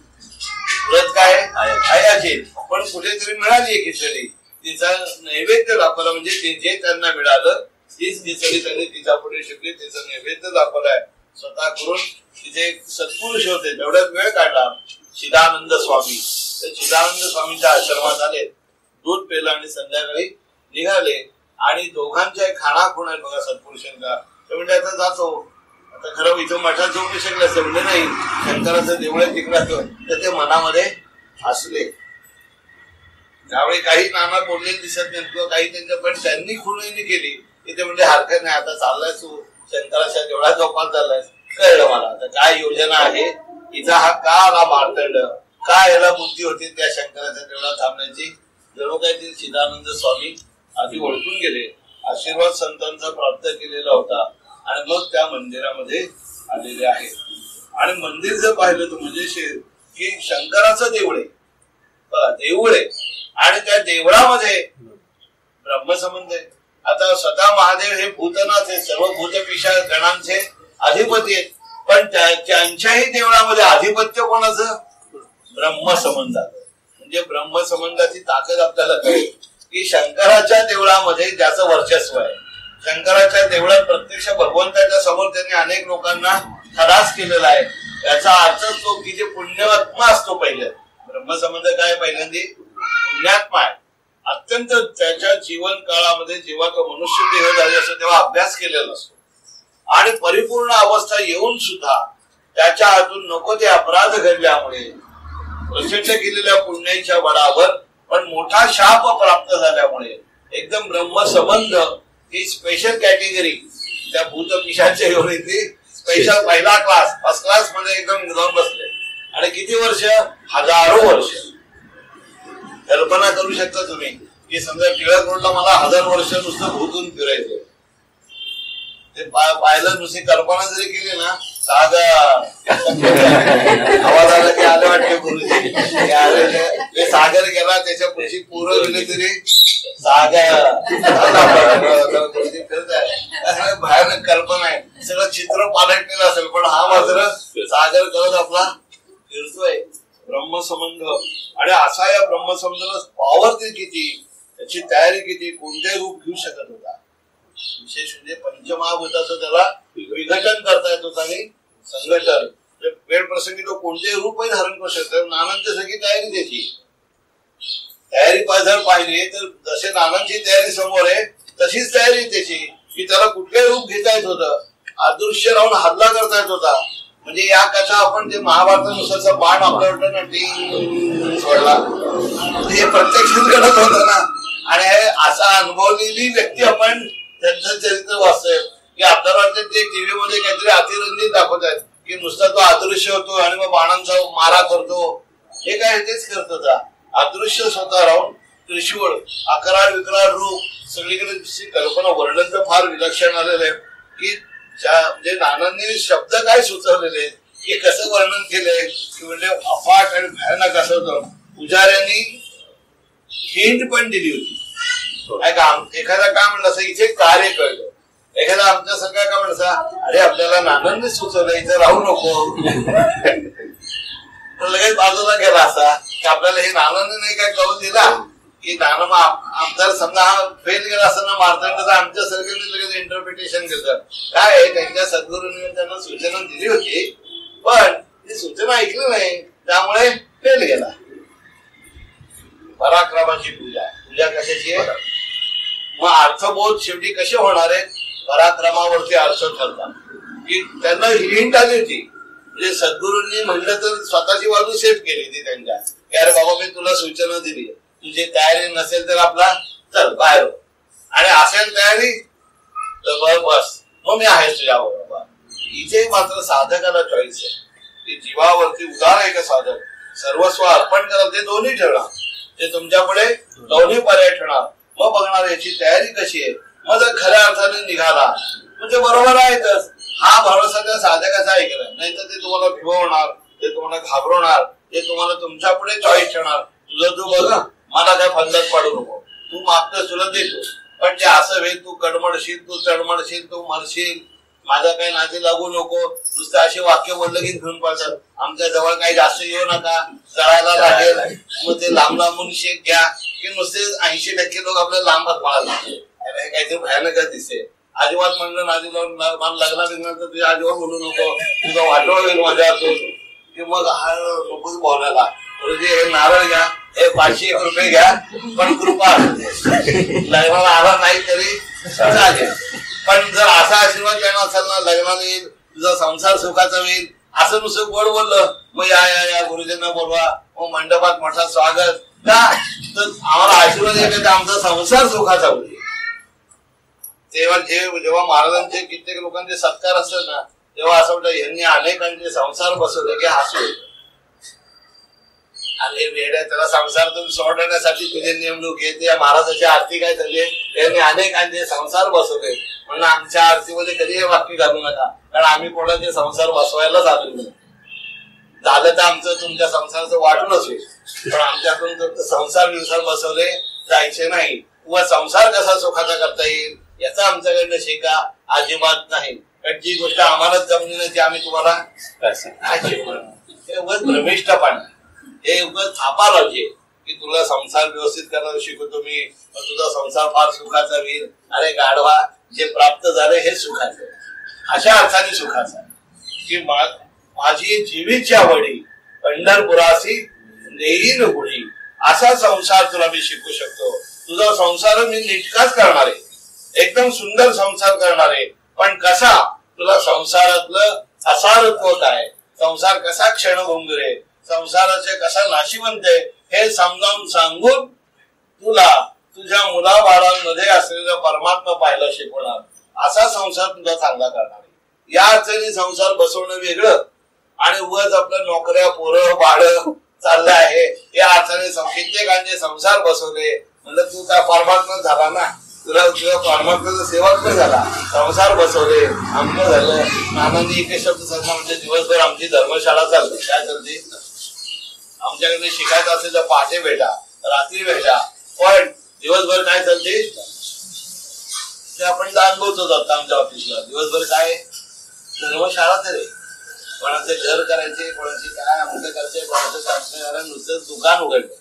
व्रत काय आयाचीत, पण कुठेतरी मिळाली खिचडी, तिचा नैवेद्य दाखवला. म्हणजे जे त्यांना मिळालं तीच खिचडी त्यांनी तिच्या पुढे शिकली, तिचा नैवेद्य दाखवलाय स्वतः करून. तिथे सत्पुरुष होते, तेवढ्यात वेळ काढला चिदानंद स्वामी. तर चिदानंद स्वामीच्या आश्रमात आले, दूध पेलं आणि संध्याकाळी निघाले. आणि दोघांच्या खाणाखुण आहेत बघा सत्पुरुषांचा. ते म्हणजे आता जातो, आता खरं इथं मठात झोपू शकले असते, म्हणजे नाही शंकराचं देवळ तिकडं, तर ते मनामध्ये हसले. त्यावेळी काही नाना बोललेले दिसत नाही किंवा काही त्यांच्या, पण त्यांनी खुणही केली की ते म्हणजे हरकत नाही, आता चाललाय तू शंकराच्या देवळात झोपात चाललाय. कळलं मला आता काय योजना आहे. इथं हा का आला मार्तंड, काय याला बुद्धी होती त्या शंकराच्या देवळात थांबण्याची. जणू काही ते चिदानंद स्वामी आधी ओळखून गेले, आशीर्वाद संतांचा प्राप्त केलेला होता आणि मग त्या मंदिरामध्ये आलेले आहेत. आणि मंदिर जर पाहिलं तर म्हणजे की शंकराचं देऊळ आहे, देऊळ आहे आणि त्या देवळामध्ये ब्रह्मसंबंध आहे. आता स्वतः महादेव हे भूतनाथ आहे, सर्व भूतपिशा गणांचे अधिपती आहेत, पण त्यांच्याही देवळामध्ये अधिपत्य कोणाचं, ब्रह्मसंबंधाचं. म्हणजे ब्रह्मसंबंधाची ताकद आपल्याला कळेल की शंकराच्या देवळामध्ये ज्याचं वर्चस्व आहे, शंकराच्या देवळात प्रत्यक्ष भगवंताच्या समोर त्यांनी अनेक लोकांना खलास केलेला आहे. याचा अर्थ तो की जे पुण्यात्मा असतो पहिले, ब्रह्मसंबंध काय पहिल्यांदी पुण्यात्मा आहे. अत्यंत त्याच्या जीवन काळामध्ये जेव्हा तो मनुष्य देह झाले असतो तेव्हा अभ्यास केलेला असतो आणि परिपूर्ण अवस्था येऊन सुद्धा त्याच्या हातून नको ते अपराध घडल्यामुळे प्रचंड केलेल्या पुण्याच्या बळावर पण मोठा शाप प्राप्त झाल्यामुळे एकदम ब्रह्मसंबंध ही स्पेशल कॅटेगरी त्या भूतपिशाच्या योनीतली स्पेशल पहिला क्लास फर्स्ट क्लास मध्ये एकदम जाऊन बसले. आणि किती वर्ष? हजारो वर्ष. कल्पना करू शकता तुम्ही की समजा टिळक रोडला मला हजार वर्ष नुसतं भूतून फिरायचं, ते पाहिलं नुसती कल्पना जरी केली ना साधा आवाज आला की आले वाटते गुरुजी आले ते सागर गेला त्याच्या पुढची पूर्व गेले तरी सागर गुरुजी फिरत आहे. भयानक कल्पना आहे, सगळं चित्र पालटलेलं असेल पण हा मात्र सागर करत आपला फिरतोय. ब्रह्मसंबंध आणि असा या ब्रह्मसंबंधाला पॉवर ते किती, त्याची तयारी किती, कोणते रूप घेऊ शकत होता. विशेष म्हणजे पंचमहाभूताचं त्याला विघटन करता येत होतं आणि संघटन वेळ प्रसंगी तो कोणतेही रूपही धारण करू शकतो. नानांची सगळी तयारी त्याची तयारी जर पाहिली तर जसे नानांची तयारी समोर आहे तशीच तयारी त्याची की त्याला कुठलंही रूप घेता येत होतं, अदृश्य राहून हल्ला करता येत होता. म्हणजे या कथा आपण जे महाभारतानुसारचा बाण आपल्यावर ना टी सोडला हे प्रत्यक्षात घडत होतं ना. आणि हे असा अनुभवलेली व्यक्ती आपण त्यांचं चरित्र वाचतोय की आपल्याला वाटतं ते टीव्ही मध्ये काहीतरी अतिरंजित दाखवत आहेत की नुसता तो अदृश्य होतो आणि मग बाणांचा मारा करतो. हे काय तेच करत होता, अदृश्य स्वतः राहून त्रिशूळ अकरा विकराळ रूप सगळीकडे कल्पना. वर्णन तर फार विलक्षण आलेलं आहे की म्हणजे नानांनी शब्द काय सुचवलेले की कसं वर्णन केलंय की म्हणजे अफाट आणि भयानक असं होतं. पुजाऱ्यांनी हिंट पण दिली होती. एखादा काय म्हणलं असं इथे कार्य कळलं, एखादा आमच्या सगळ्या काय म्हणसा अरे आपल्याला नानांनी सुचवलं इथे राहू नको तर लगेच बाजूला गेला असा की आपल्याला हे नानांनी नाही काय कळून दिला की नाना मग आमचा समजा हा फेल गेला असताना मारताना तर आमच्या सरकारने लगेच इंटरप्रिटेशन केलं. काय आहे त्यांच्या सद्गुरूंनी त्यांना सूचना दिली होती पण ती सूचना ऐकली नाही त्यामुळे फेल गेला. पराक्रमाची पूजा, पूजा कशाची आहे? मग अर्थबोध शेवटी कसे होणार आहे? पराक्रमावरती अर्थ ठरतात की त्यांना हिंट आली होती. म्हणजे सद्गुरूंनी म्हणलं तर स्वतःची बाजू सेफ केली ती त्यांच्या की अरे बाबा मी तुला सूचना दिली, तुझी तयारी नसेल तर आपला चल बाहेर आणि असेल तयारी तर बस मग मी आहे तुझ्या बरोबर. इथे मात्र साधकाला चॉईस आहे की जीवावरती उदार आहे का साधक, सर्वस्व अर्पण करा ते दोन्ही ठेवणार, ते तुमच्या पुढे दोन्ही पर्याय ठेवणार. मग बघणार याची तयारी कशी आहे. मग जर खऱ्या अर्थाने निघाला म्हणजे बरोबर आहेतच, हा भरोसा त्या साधकाचा ऐकला नाही तर ते तुम्हाला भिवणार, ते तुम्हाला घाबरवणार, ते तुम्हाला तुमच्या पुढे चॉईस ठेवणार. तुझं तू बघ मला काय फंदात पाडू नको, तू मागतं तुला देतो पण ते असं होईल तू कडमडशील, तू तडमडशील, तू मरशील, माझा काही नादी लागू नको. नुसतं असे वाक्य बोललं की घेऊन पडतात. आमच्या जवळ काही जास्त येऊ नका, जळायला लागेल, मग ते लांब लांबून शेक घ्या की नुसते ऐंशी टक्के लोक आपल्याला लांबात पळायला हे काहीतरी भयानकच दिसते. अजिबात म्हणलं नादी लावून मला लग्ना बिग्नाचं तुझ्या आजीवर बोलू नको, तुझा वाटोळ होईल माझ्या हातून की मग हा नकोच बोलायला. हे नारळ घ्या, हे पाचशे एक रुपये घ्या पण कृपा लग्नाला आला नाही तरी चालेल. पण जर असा आशीर्वाद देणार असेल ना लग्नाला येईल, तुझा संसार सुखाचा होईल, असं नुसतं गोड बोललं मग या या या गुरुजींना बोलवा, मग मंडपात मोठा स्वागत का तर आम्हाला आशीर्वाद येते आमचा संसार सुखाचा होईल. तेव्हा जे जेव्हा महाराजांचे कित्येक लोकांचे सत्कार असतात ना तेव्हा असं वाटतं यांनी अनेकांचे संसार बसवले की हसू आणि वेड्या त्याला संसारातून सोडण्यासाठी तुझे नेमणूक येते. या महाराजाची आरती काय झाली, त्यांनी अनेकांचे संसार बसवले म्हणून आमच्या आरतीमध्ये कधी हे वाक्य घालू नका कारण आम्ही कोणाचे संसार बसवायलाच आलो नाही. झालं तर आमचं तुमच्या संसाराचं वाटूनच होईल पण आमच्याकडून जर संसार विसार बसवले जायचे नाही. किंवा संसार कसा सुखाचा करता येईल याचा आमच्याकडनं शिका अजिबात नाही. कारण जी गोष्ट आम्हालाच जमली नाही ती आम्ही तुम्हाला भ्रमिष्ठपणा हे उगाच थापा लावजे की तुला संसार व्यवस्थित करायला शिकवतो मी, तुझा संसार फार सुखाचा होईल. अरे गाढवा जे अरे हे सुखाचं, अशा अर्थाने सुखाचं आहे की माझी जीवीची आवडी पंढरपुरासी नेईन गुढी, असा संसार तुला मी शिकू शकतो. तुझा संसार मी नीटकाच करणार आहे, एकदम सुंदर संसार करणार आहे. पण कसा, तुला संसारातलं असारत्व काय, संसार कसा क्षणभंगुर, संसाराचे कसा नाशिवंत आहे हे समजावून सांगून तुला तुझ्या मुलाबाळांमध्ये असलेला परमात्मा पाहायला शिकवणार, असा संसार तुझा चांगला करणार आहे. या अर्थाने संसार बसवणं वेगळं आणि उगाच आपल्या नोकऱ्या पोरं बाळ चाललं आहे या अर्थाने कित्येकांचे संसार बसवले. म्हणजे तू काय परमात्मा झाला ना, तुला तुझ्या परमात्म्याचा सेवक पण झाला, संसार बसवले, आमचं झालं. नानांनी एक शब्द सांगा म्हणजे दिवसभर आमची धर्मशाळा चालते. काय चालते, आमच्याकडे शिकायचं असेल तर पहाटे भेटा, रात्री भेटा, पण दिवसभर काय चालते ते आपण अनुभवतो जातो. आमच्या ऑफिसला दिवसभर काय धर्मशाळा तरी, कोणाचे घर करायचे, कोणाची काय आमचं करायचे, कोणाचं सासरे नुसतं दुकान उघडलं.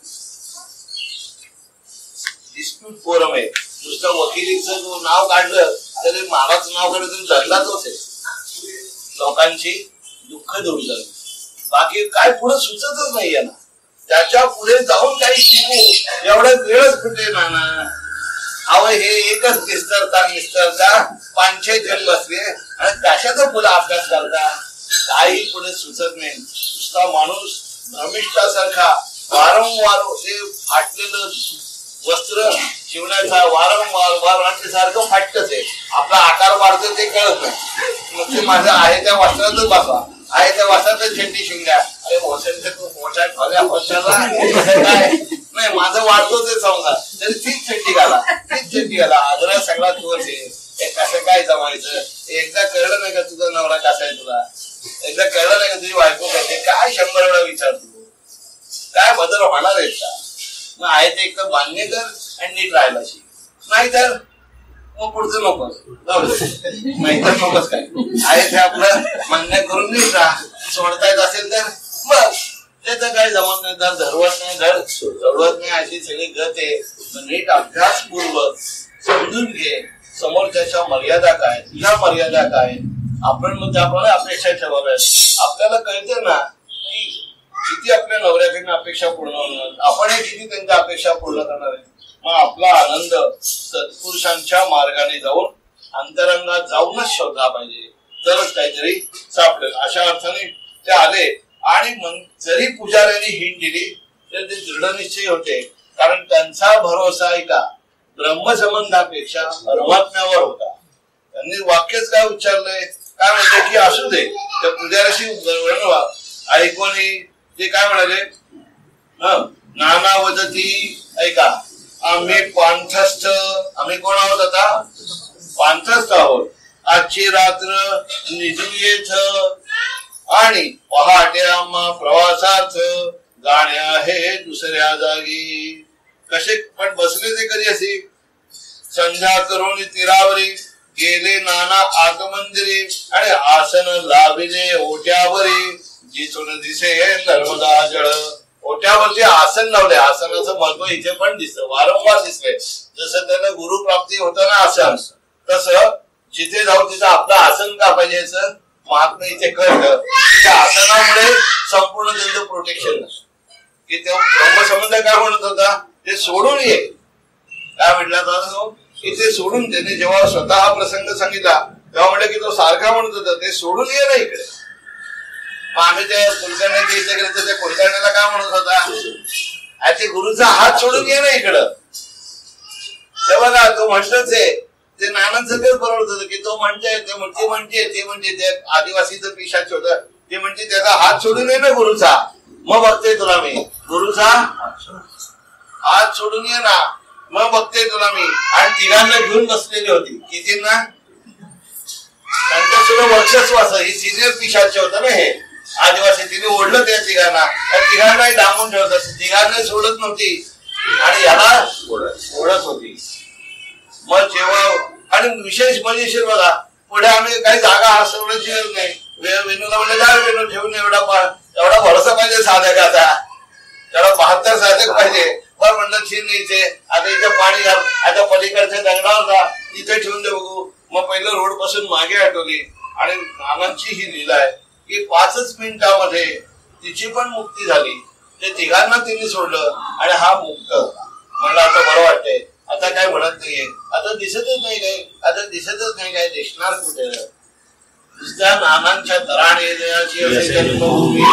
डिस्प्यूट फोरम आहे, नुसतं वकिलीचं नाव काढलं तरी महाराज नाव काढलं तरी धरलाच असेल. लोकांची दुःख दूर झाली, बाकी काय पुढे सुचतच नाहीये ना. त्याच्या पुढे जाऊन काही शिकू एवढा वेळच कुठे ना. अव हे एकच निस्तरता निस्तरता पाचशे जण बसले आणि त्याच्यात पुढे अभ्यास करता, काही पुढे सुचत नाही. नुसता माणूस भ्रमिष्ठासारखा वारंवार ते फाटलेलं वस्त्र शिवण्याचा वारंवार वारंवार सारखं फाटतच आहे. आपला आकार वाढतो ते कळत नाही. मग ते माझं आहे त्या वस्त्रातच बसवा, आहे त्या वस्त्रातच झेंडी शिंगा. अरे मोठ्यांचे तू मोठ्या ठोल्या होत्याला काय नाही, माझं वाढतो ते संसार तरी तीच चड्डी घाला, तीच चड्डी घाला. आदरा सगळा तोच आहे. हे कसं काय जमायचं, एकदा कळलं नाही का तुझा नवरा कसा आहे, तुला एकदा कळलं नाही का तुझी बायको कशी, काय शंभर वेळा विचारतो, काय बदल होणार आहेत का. मग आहे ते एकदम मान्य कर आणि नीट राहायला शिक, नाहीतर मग पुढचं नकोस, नाहीतर नकोस. काय आहे ते आपलं मान्य करून नीट राहा. सोडता येत असेल तर बस, त्याचं काही जमत नाही, धर धरवत नाही, धर धरवत नाही, अशी सगळी गत आहे. नीट अभ्यासपूर्वक समजून घे समोरच्याच्या मर्यादा काय, तुझ्या मर्यादा काय, आपण मग त्याप्रमाणे अपेक्षा ठेवाव्यात. आपल्याला कळतं ना की किती आपल्या नवऱ्याकडनं अपेक्षा पूर्ण होणार, आपण किती त्यांच्या अपेक्षा पूर्ण करणार आहे. मग आपला आनंद सत्पुरुषांच्या मार्गाने जाऊन अंतरंगात जाऊनच शोधला पाहिजे, तरच काहीतरी सापडेल. अशा अर्थाने ते आले आणि जरी पुजाऱ्यांनी हिंट दिली तर ते दृढनिश्चय होते, कारण त्यांचा भरोसा आहे का ब्रह्मसंबंधापेक्षा परमात्म्यावर होता. त्यांनी वाक्यच काय उच्चारलंय, काय म्हणते की असू दे त्या पुजाऱ्याशी ऐकून ते काय म्हणाले, नाना वदती, ऐका आम्ही पांथस्थ, आम्ही कोण आहोत आता, पांथस्थ आहोत. आजची रात्र निजूयेथ आणि पहाटे आम्हा प्रवासात गाणे आहे दुसऱ्या जागी. कसे पण बसले ते कधी असे, संध्या करून तीरावरी गेले नाना आतमंदिरी आणि आसन लाविले ओट्यावरी जिथून दिसे नर्मदा जळ. ओट्यावरती आसन लावले, आसनाचं महत्व इथे पण दिसतं, वारंवार दिसतंय. जसं त्यांना गुरुप्राप्ती होतं ना आसन, तसं जिथे जाऊ तिथं आपलं आसन का पाहिजे याचं महात्मा इथे कळलं. त्या आसनामुळे संपूर्ण त्यांचं प्रोटेक्शन की तेव्हा ब्रह्मसंबंध काय म्हणत होता, ते सोडून ये. काय म्हटलं होता की ते सोडून, त्याने जेव्हा स्वतः हा प्रसंग सांगितला तेव्हा म्हटलं की तो सारखा म्हणत होता ते सोडून ये ना इकडे. आम्ही त्या कुलकर्ण्याच्या इथे गेलो तर त्या कुलकर्ण्याला काय म्हणत होता, ते गुरुचा हात सोडून ये ना इकडं. तेव्हा का तो म्हणतच आहे, ते नानांचं सगळं बरोबर होतं की तो म्हणते ते म्हणते म्हणते ते म्हणते ते आदिवासीचं पिशाच होतं, ते म्हणते त्याचा हात सोडून ये ना गुरुचा. मग बघते तुला मी, गुरुचा हात सोडून ये ना मग बघते तुला मी. आणि तिघांना घेऊन बसलेली होती, किती ना त्यांच्या सुद्धा वर्चस्व असं, ही सिनियर पिशाचे होतं ना हे आदिवासी. तिने ओढलं त्या तिघांना, त्या तिघांनाही डांबून ठेवत असते, तिघांना सोडत नव्हती आणि याला ओढत होती. मग जेव्हा आणि विशेष मजेशीर बघा, पुढे आम्ही काही जागा हसवण्याची गरज नाही. वेणूला म्हणलं जा वेणू ठेवून एवढा एवढा भरोसा पाहिजे साधकाचा, तेवढा बहात्तर साधक पाहिजे. पण म्हणलं छीन इथे आता इथे पाणी घाल, आता पलीकडच्या दगडावर जा, तिथे ठेवून दे बघू. मग पहिलं रोड पासून मागे हटवली आणि नानांची ही लीला आहे की पाचच मिनिटामध्ये तिची पण मुक्ती झाली. ते तिघांना तिने सोडलं आणि हा मुक्त म्हणलं आता बरं वाटतंय, आता काय म्हणत नाहीये, आता दिसतच नाही काय, आता दिसतच नाही काय, दिसणार कुठे. नुसत्या नानांच्या तराणे दयाची असे जन्मभूमी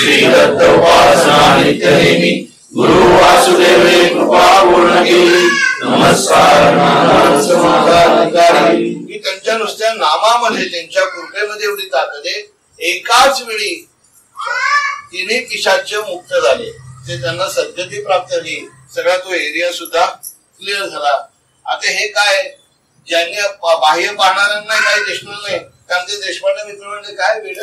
गुरु वासुदेवे कृपा पूर्ण केली. नमस्कार नाना समाधानकारी. की त्यांच्या नुसत्या नामामध्ये त्यांच्या कृपेमध्ये एवढी ताकद आहे. एकाच वेळी तिन्ही पिशाच मुक्त झाले. ते त्यांना सद्गती प्राप्त झाली. सगळा तो एरिया सुद्धा क्लिअर झाला. आता हे काय ज्यांनी बाह्य पाहणाऱ्यांना काही दिसणार नाही, कारण ते देशपांडे मित्र म्हणजे काय वेळ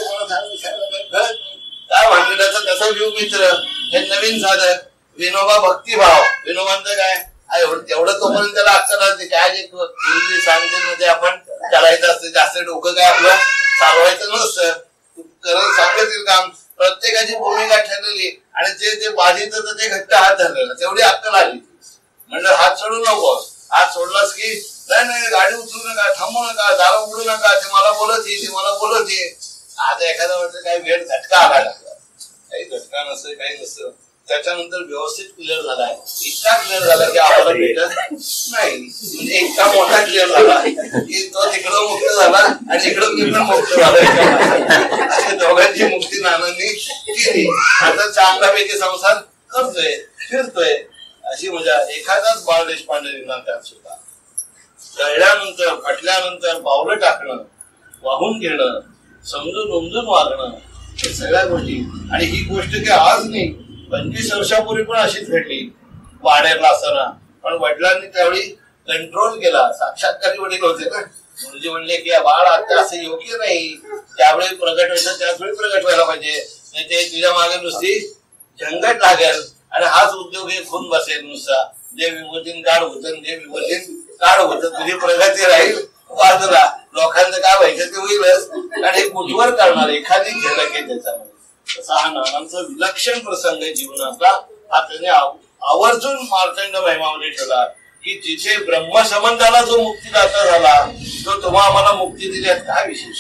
काय भांडण्याचा कसा व्ह्यू मित्र. हे नवीन झालं विनोबा भक्तिभाव. विनोबांचं काय एवढं तोपर्यंत त्याला अक्कल असते काय जे सांगते मध्ये आपण करायचं असतं. जास्त डोकं काय आपलं चालवायचं नसतं. करत सांगतील काम प्रत्येकाची भूमिका ठरलेली आणि ते जे बाधित होतं ते घट्ट हात धरलेला. तेवढी अक्कल आली. म्हणजे हात सोडू नको. हात सोडलास की नाही नाही गाडी उचलू नका, थांबू नका, दारा उघडू नका, ते मला बोलत ये, ते मला बोलत ये. आता एखादा वाटतं काही वेळ झटका आला लागला. काही झटका नसतं, काही नसतं. त्याच्यानंतर व्यवस्थित क्लिअर झालाय. इतका क्लिअर झाला की आम्हाला भेटत नाही. म्हणजे इतका मोठा क्लिअर झाला की तो तिकडं मुक्त झाला आणि इकडं मी पण मुक्त झाला. दोघांची मुक्ती नानांनी केली. आता चांगल्यापैकी संसार करतोय, फिरतोय. अशी मजा. एखादाच बाळ देशपांडे लिहिणार त्यात सुद्धा. कळल्यानंतर पटल्यानंतर पावलं टाकणं, वाहून घेणं, समजून उमजून वागणं, हे सगळ्या गोष्टी. आणि ही गोष्ट की आज नाही, पंचवीस वर्षापूर्वी पण अशीच घडली वाड्याला असताना. पण वडिलांनी त्यावेळी कंट्रोल केला. साक्षात्कारी वडील होते ना. गुरुजी म्हणले की बाळ आता असं योग्य नाही, त्यावेळी प्रगट व्हायचं त्याचवेळी प्रगट व्हायला पाहिजे, नाही ते तुझ्या मागे नुसती झंगट लागेल आणि हाच उद्योग हे खून बसेल नुसता. जे विभूतीन काढ होत जे विभूतीन काढ होत तुझी प्रगती राहील बाजूला. लोकांचं काय व्हायचं ते होईलच. आणि हे कुठवर करणार एखादी झलक आहे त्याच्यामध्ये. तसा हा नानांचा विलक्षण प्रसंग आहे जीवनातला. हा त्याने आवर्जून मार्तंड महिमामध्ये ठेवला की जिथे ब्रह्मसंबंधाला जो मुक्तीदाता झाला तो तुम्हा आम्हाला मुक्ती दिली. काय विशेष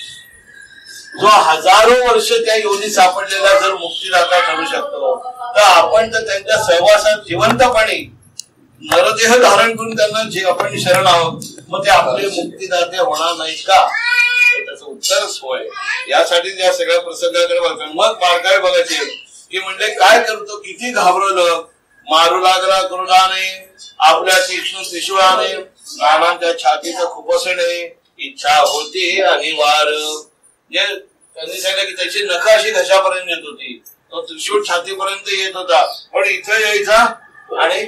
जो हजारो वर्ष त्या योनी सापडलेला जर मुक्तीदाता ठरू शकतो तर आपण तर त्यांच्या सहवासात जिवंतपणे नरदेह धारण करून त्यांना जे आपण शरण आहोत मग ते आपले मुक्तीदाते होणार नाहीत का. त्याचं उत्तरच होय. यासाठी या सगळ्या प्रसंगाकडे बघतो. मग बारकावे बघायचे की म्हणजे काय करतो, किती घाबरलं, मारू लागला क्रोधाने, आपल्या तीक्ष्ण त्रिशूळाने, नानांच्या छातीचं खुपसणे, इच्छा होती अनिवार्य. जे त्यांनी सांगितलं की त्याची नख अशी घशापर्यंत येत होती, तो त्रिशूळ छातीपर्यंत येत होता. पण इथं यायचा आणि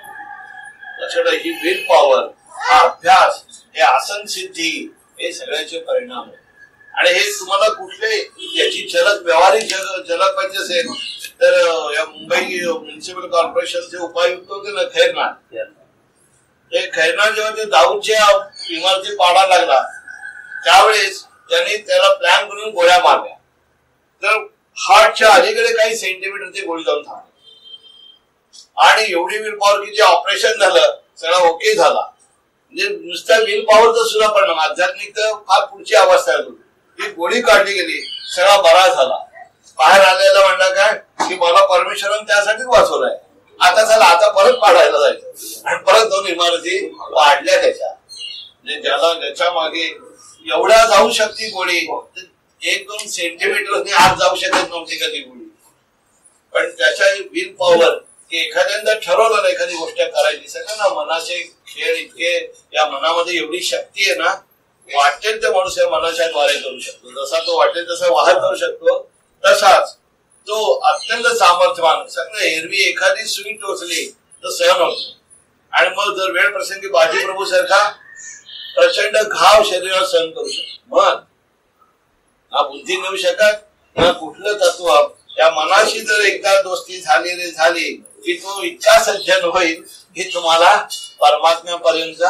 ही विल पॉवर, हा अभ्यास, हे आसन सिद्धी, हे सगळ्याचे परिणाम आहे. आणि हे तुम्हाला कुठले याची झलक व्यावहारिक झलक पाहिजे असेल तर या मुंबई म्युन्सिपल कॉर्पोरेशनचे उपायुक्त होते ना खैरनार, ते खैरनार जेव्हा ते दाऊदच्या इमारती पाडा लागला त्यावेळेस त्यांनी त्याला प्लॅन करून गोळ्या मारल्या. तर हार्टच्या अलीकडे काही सेंटीमीटर ती गोळी जाऊन थांबली आणि एवढी विल पॉवर की जे ऑपरेशन झालं सगळा ओके झाला. म्हणजे नुसत्या विल पॉवरचा सुद्धा परिणाम, आध्यात्मिक तर फार पुढची अवस्था होती. ती गोळी काढली गेली, सगळा बरा झाला. बाहेर आलेला म्हणला काय की मला परमेश्वरानं त्यासाठीच वाचवलाय. आता झाला, आता परत पाडायला जायचं आणि परत दोन इमारती पाडल्या त्याच्या. म्हणजे ज्याला ज्याच्या मागे एवढ्या जाऊ शकते गोळी, एक दोन सेंटीमीटर आत जाऊ शकत नव्हती का ती गोळी. पण त्याच्या विल पॉवर की एखाद्यांदा ठरवलं ना एखादी गोष्ट करायची, सगळं ना मनाचे खेळ इतके, या मनामध्ये एवढी शक्ती आहे ना, वाटेल ते माणूस या मनाच्या द्वारे करू शकतो. जसा तो वाटेल तसा वाहत जाऊ शकतो, तसाच तो अत्यंत सामर्थ्यवान. सगळं एरवी एखादी सुई टोचली तर सहन होतो आणि मग जर वेळ प्रसंगी बाजी प्रभू सारखा प्रचंड घाव शरीरावर सहन करू शकतो. मग ना बुद्धी नेऊ शकत ना कुठलं तत्व. या मनाशी जर एकदा दोस्ती झाली रे झाली की तो इतका सज्जन होईल की तुम्हाला परमात्म्यापर्यंत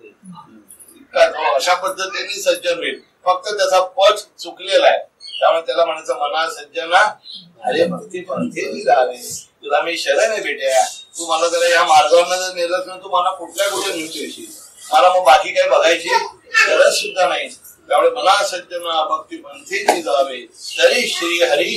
अशा पद्धतीने सज्जन होईल. फक्त त्याचा पच चुकलेला आहे, त्यामुळे त्याला म्हणायचं मना सज्जना अरे भक्ती पंथी झाले, तुला मी शरण आहे बेट्या, तू मला जरा या मार्गावर जर नेलंच ना तू मला कुठल्या कुठे नेऊन देशील, मला मग बाकी काय बघायची गरज सुद्धा नाही. त्यामुळे मला सज्जना भक्ती पंथीची जावे तरी श्री हरी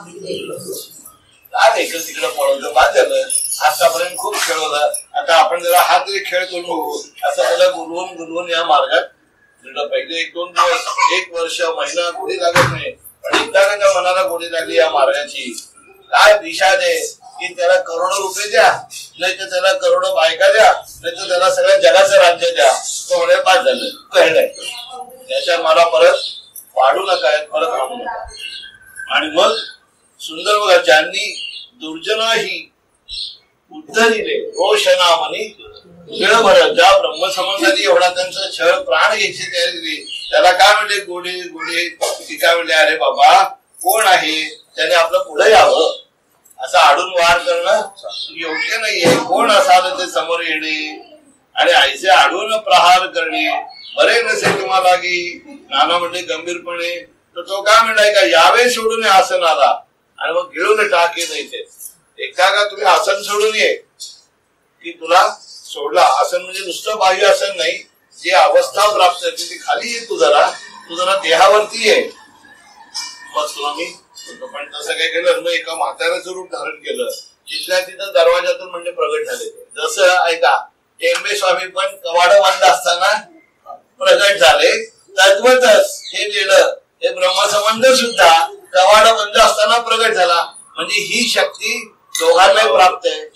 काय इकडे तिकडे पळवलं बाद झालं. आतापर्यंत खूप खेळ होता, आता आपण जरा हा तरी खेळ करून बघू असं त्याला गुलवून गुलवून या मार्गात पहिले एक दोन दिवस एक वर्ष महिना गोडी लागत नाही, पण एकदा त्याच्या मनाला गोडी लागली या मार्गाची काय दिशा दे की त्याला करोडो रुपये द्या, नाही तर त्याला करोडो बायका द्या, नाही तर त्याला सगळ्या जगाचं राज्य द्या, तो म्हणे बाद झालं कळलंय. त्याच्या मला परत वाढू नका, परत आणू नका. आणि मग सुंदर बघा, ज्यांनी दुर्जनाही उद्धरिले रोषणामनी वेळ भरत, ज्या ब्रह्मसंबंधाने एवढा त्यांचा छळ प्राण घ्यायची तयारी दिली, त्याला काय म्हणले गोडे गोडे ती काय म्हणले, अरे बाबा कोण आहे त्याने आपलं पुढे यावं, असं आडून वार करणं योग्य नाहीये. कोण असाल ते समोर येणे आणि आईचे आडून प्रहार करणे बरे नसे तुम्हाला की. नाना म्हणले गंभीरपणे, तर तो काय म्हणलाय का यावे सोडून आसनाला आणि मग गिळून टाके द्यायचे. एकदा का तुम्ही आसन सोडून ये की तुला सोडला. आसन म्हणजे नुसतं बाह्य आसन नाही, जी अवस्था प्राप्त होती ती खाली ये, तू जरा तू जरा देहावरती ये, मग तुला मी. पण तसं काय केलं, मग एका म्हाताऱ्याचं रूप धारण केलं, तिथल्या तिथं दरवाजातून म्हणजे प्रगट झाले. जसं ऐका टेंबे स्वामी पण कवाड बंद असताना प्रगट झाले, तद्वतच हे गेलं हे ब्रह्मसंबंध सुद्धा कवाड बंद असताना प्रगट झाला. म्हणजे ही शक्ती दोघांनाही प्राप्त आहे.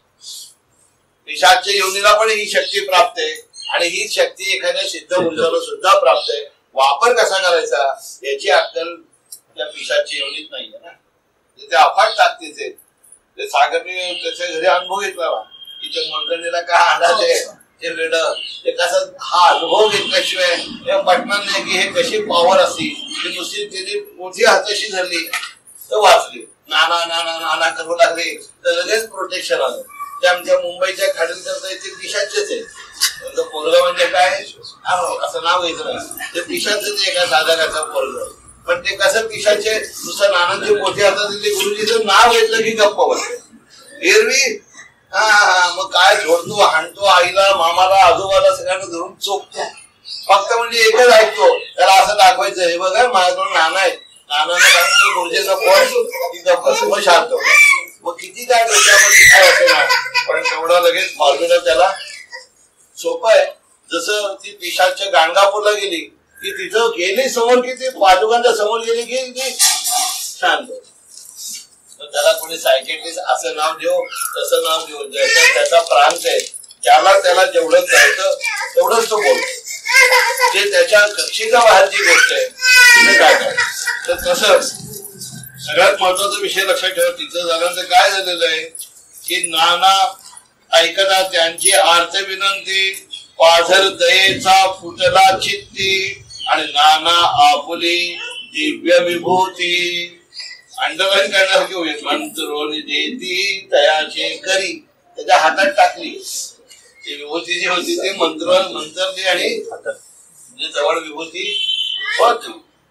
पिशाच्या योनीला पण ही शक्ती प्राप्त आहे आणि ही शक्ती एखाद्या सिद्ध पुरुषाला सुद्धा प्राप्त आहे. वापर कसा करायचा याची अक्कल त्या पिशाच्या योनीत नाहीये ना. ते अफाट ताकदीचे ते सागरने त्याच्या घरी अनुभव घेतला, तिच्या मर्दनीला काय अंदाज आहे ते वेळ ते कसं हा अनुभव घेतल्याशिवाय त्या पटणार नाही की हे कशी पॉवर असती. ती नुसती तिने मोठी हाताशी धरली तर वाचली, नाना नाना नाना करू लागले तर लगेच प्रोटेक्शन आलं. ते आमच्या मुंबईच्या खाडीलकर ते पिशाचेच आहे. पोरग म्हणजे काय असं नाव घेतलं नाही, ते पिशाचेच एका साधकाचा पोरग. पण ते कसं पिशाचे नुसतं नानांची मोठी हातात दिली, गुरुजीचं नाव घेतलं की गप्प बसले. एरवी हा हा मग काय झोडतो हाणतो आईला मामाला आजोबाला सगळ्यांना धरून चोखतो. फक्त म्हणजे एकच ऐकतो, त्याला असं दाखवायचं हे बघा माझ्याकडून नाना आहे, नानानं सांगितलं गुरुजींना फोन मग शांतो. मग किती काय डोक्यामध्ये काय असे ना, पण तेवढं लगेच फॉर्म्युला त्याला सोपं आहे. जसं ती पिशाच्या गाणगापूरला गेली की तिथं गेली समोर की ती पादुकांच्या समोर गेली की ती शांत. त्याला कोणी सायकेट्रिस्ट असं नाव देऊ तसं नाव देऊ, ज्याचा त्याचा प्रांत आहे त्याला त्याला जेवढं कळतं तेवढंच तो बोलतो. जे त्याच्या कक्षेच्या बाहेरची गोष्ट आहे तिथे काय काय. तर तसं सगळ्यात महत्वाचा विषय लक्षात ठेवा. तिथं झाल्यानंतर काय झालेलं आहे की नाना ऐकता त्यांची आर्त विनंती, पाझर दयेचा फुटला चित्ती आणि नाना आपुली दिव्य विभूती. अंडरलाईन करण्यासारखी होईल. मंत्रोनी देती तयाचे करी, त्याच्या हातात टाकली ती विभूती जी होती ती मंत्र मंत्रली आणि म्हणजे जवळ विभूती होती.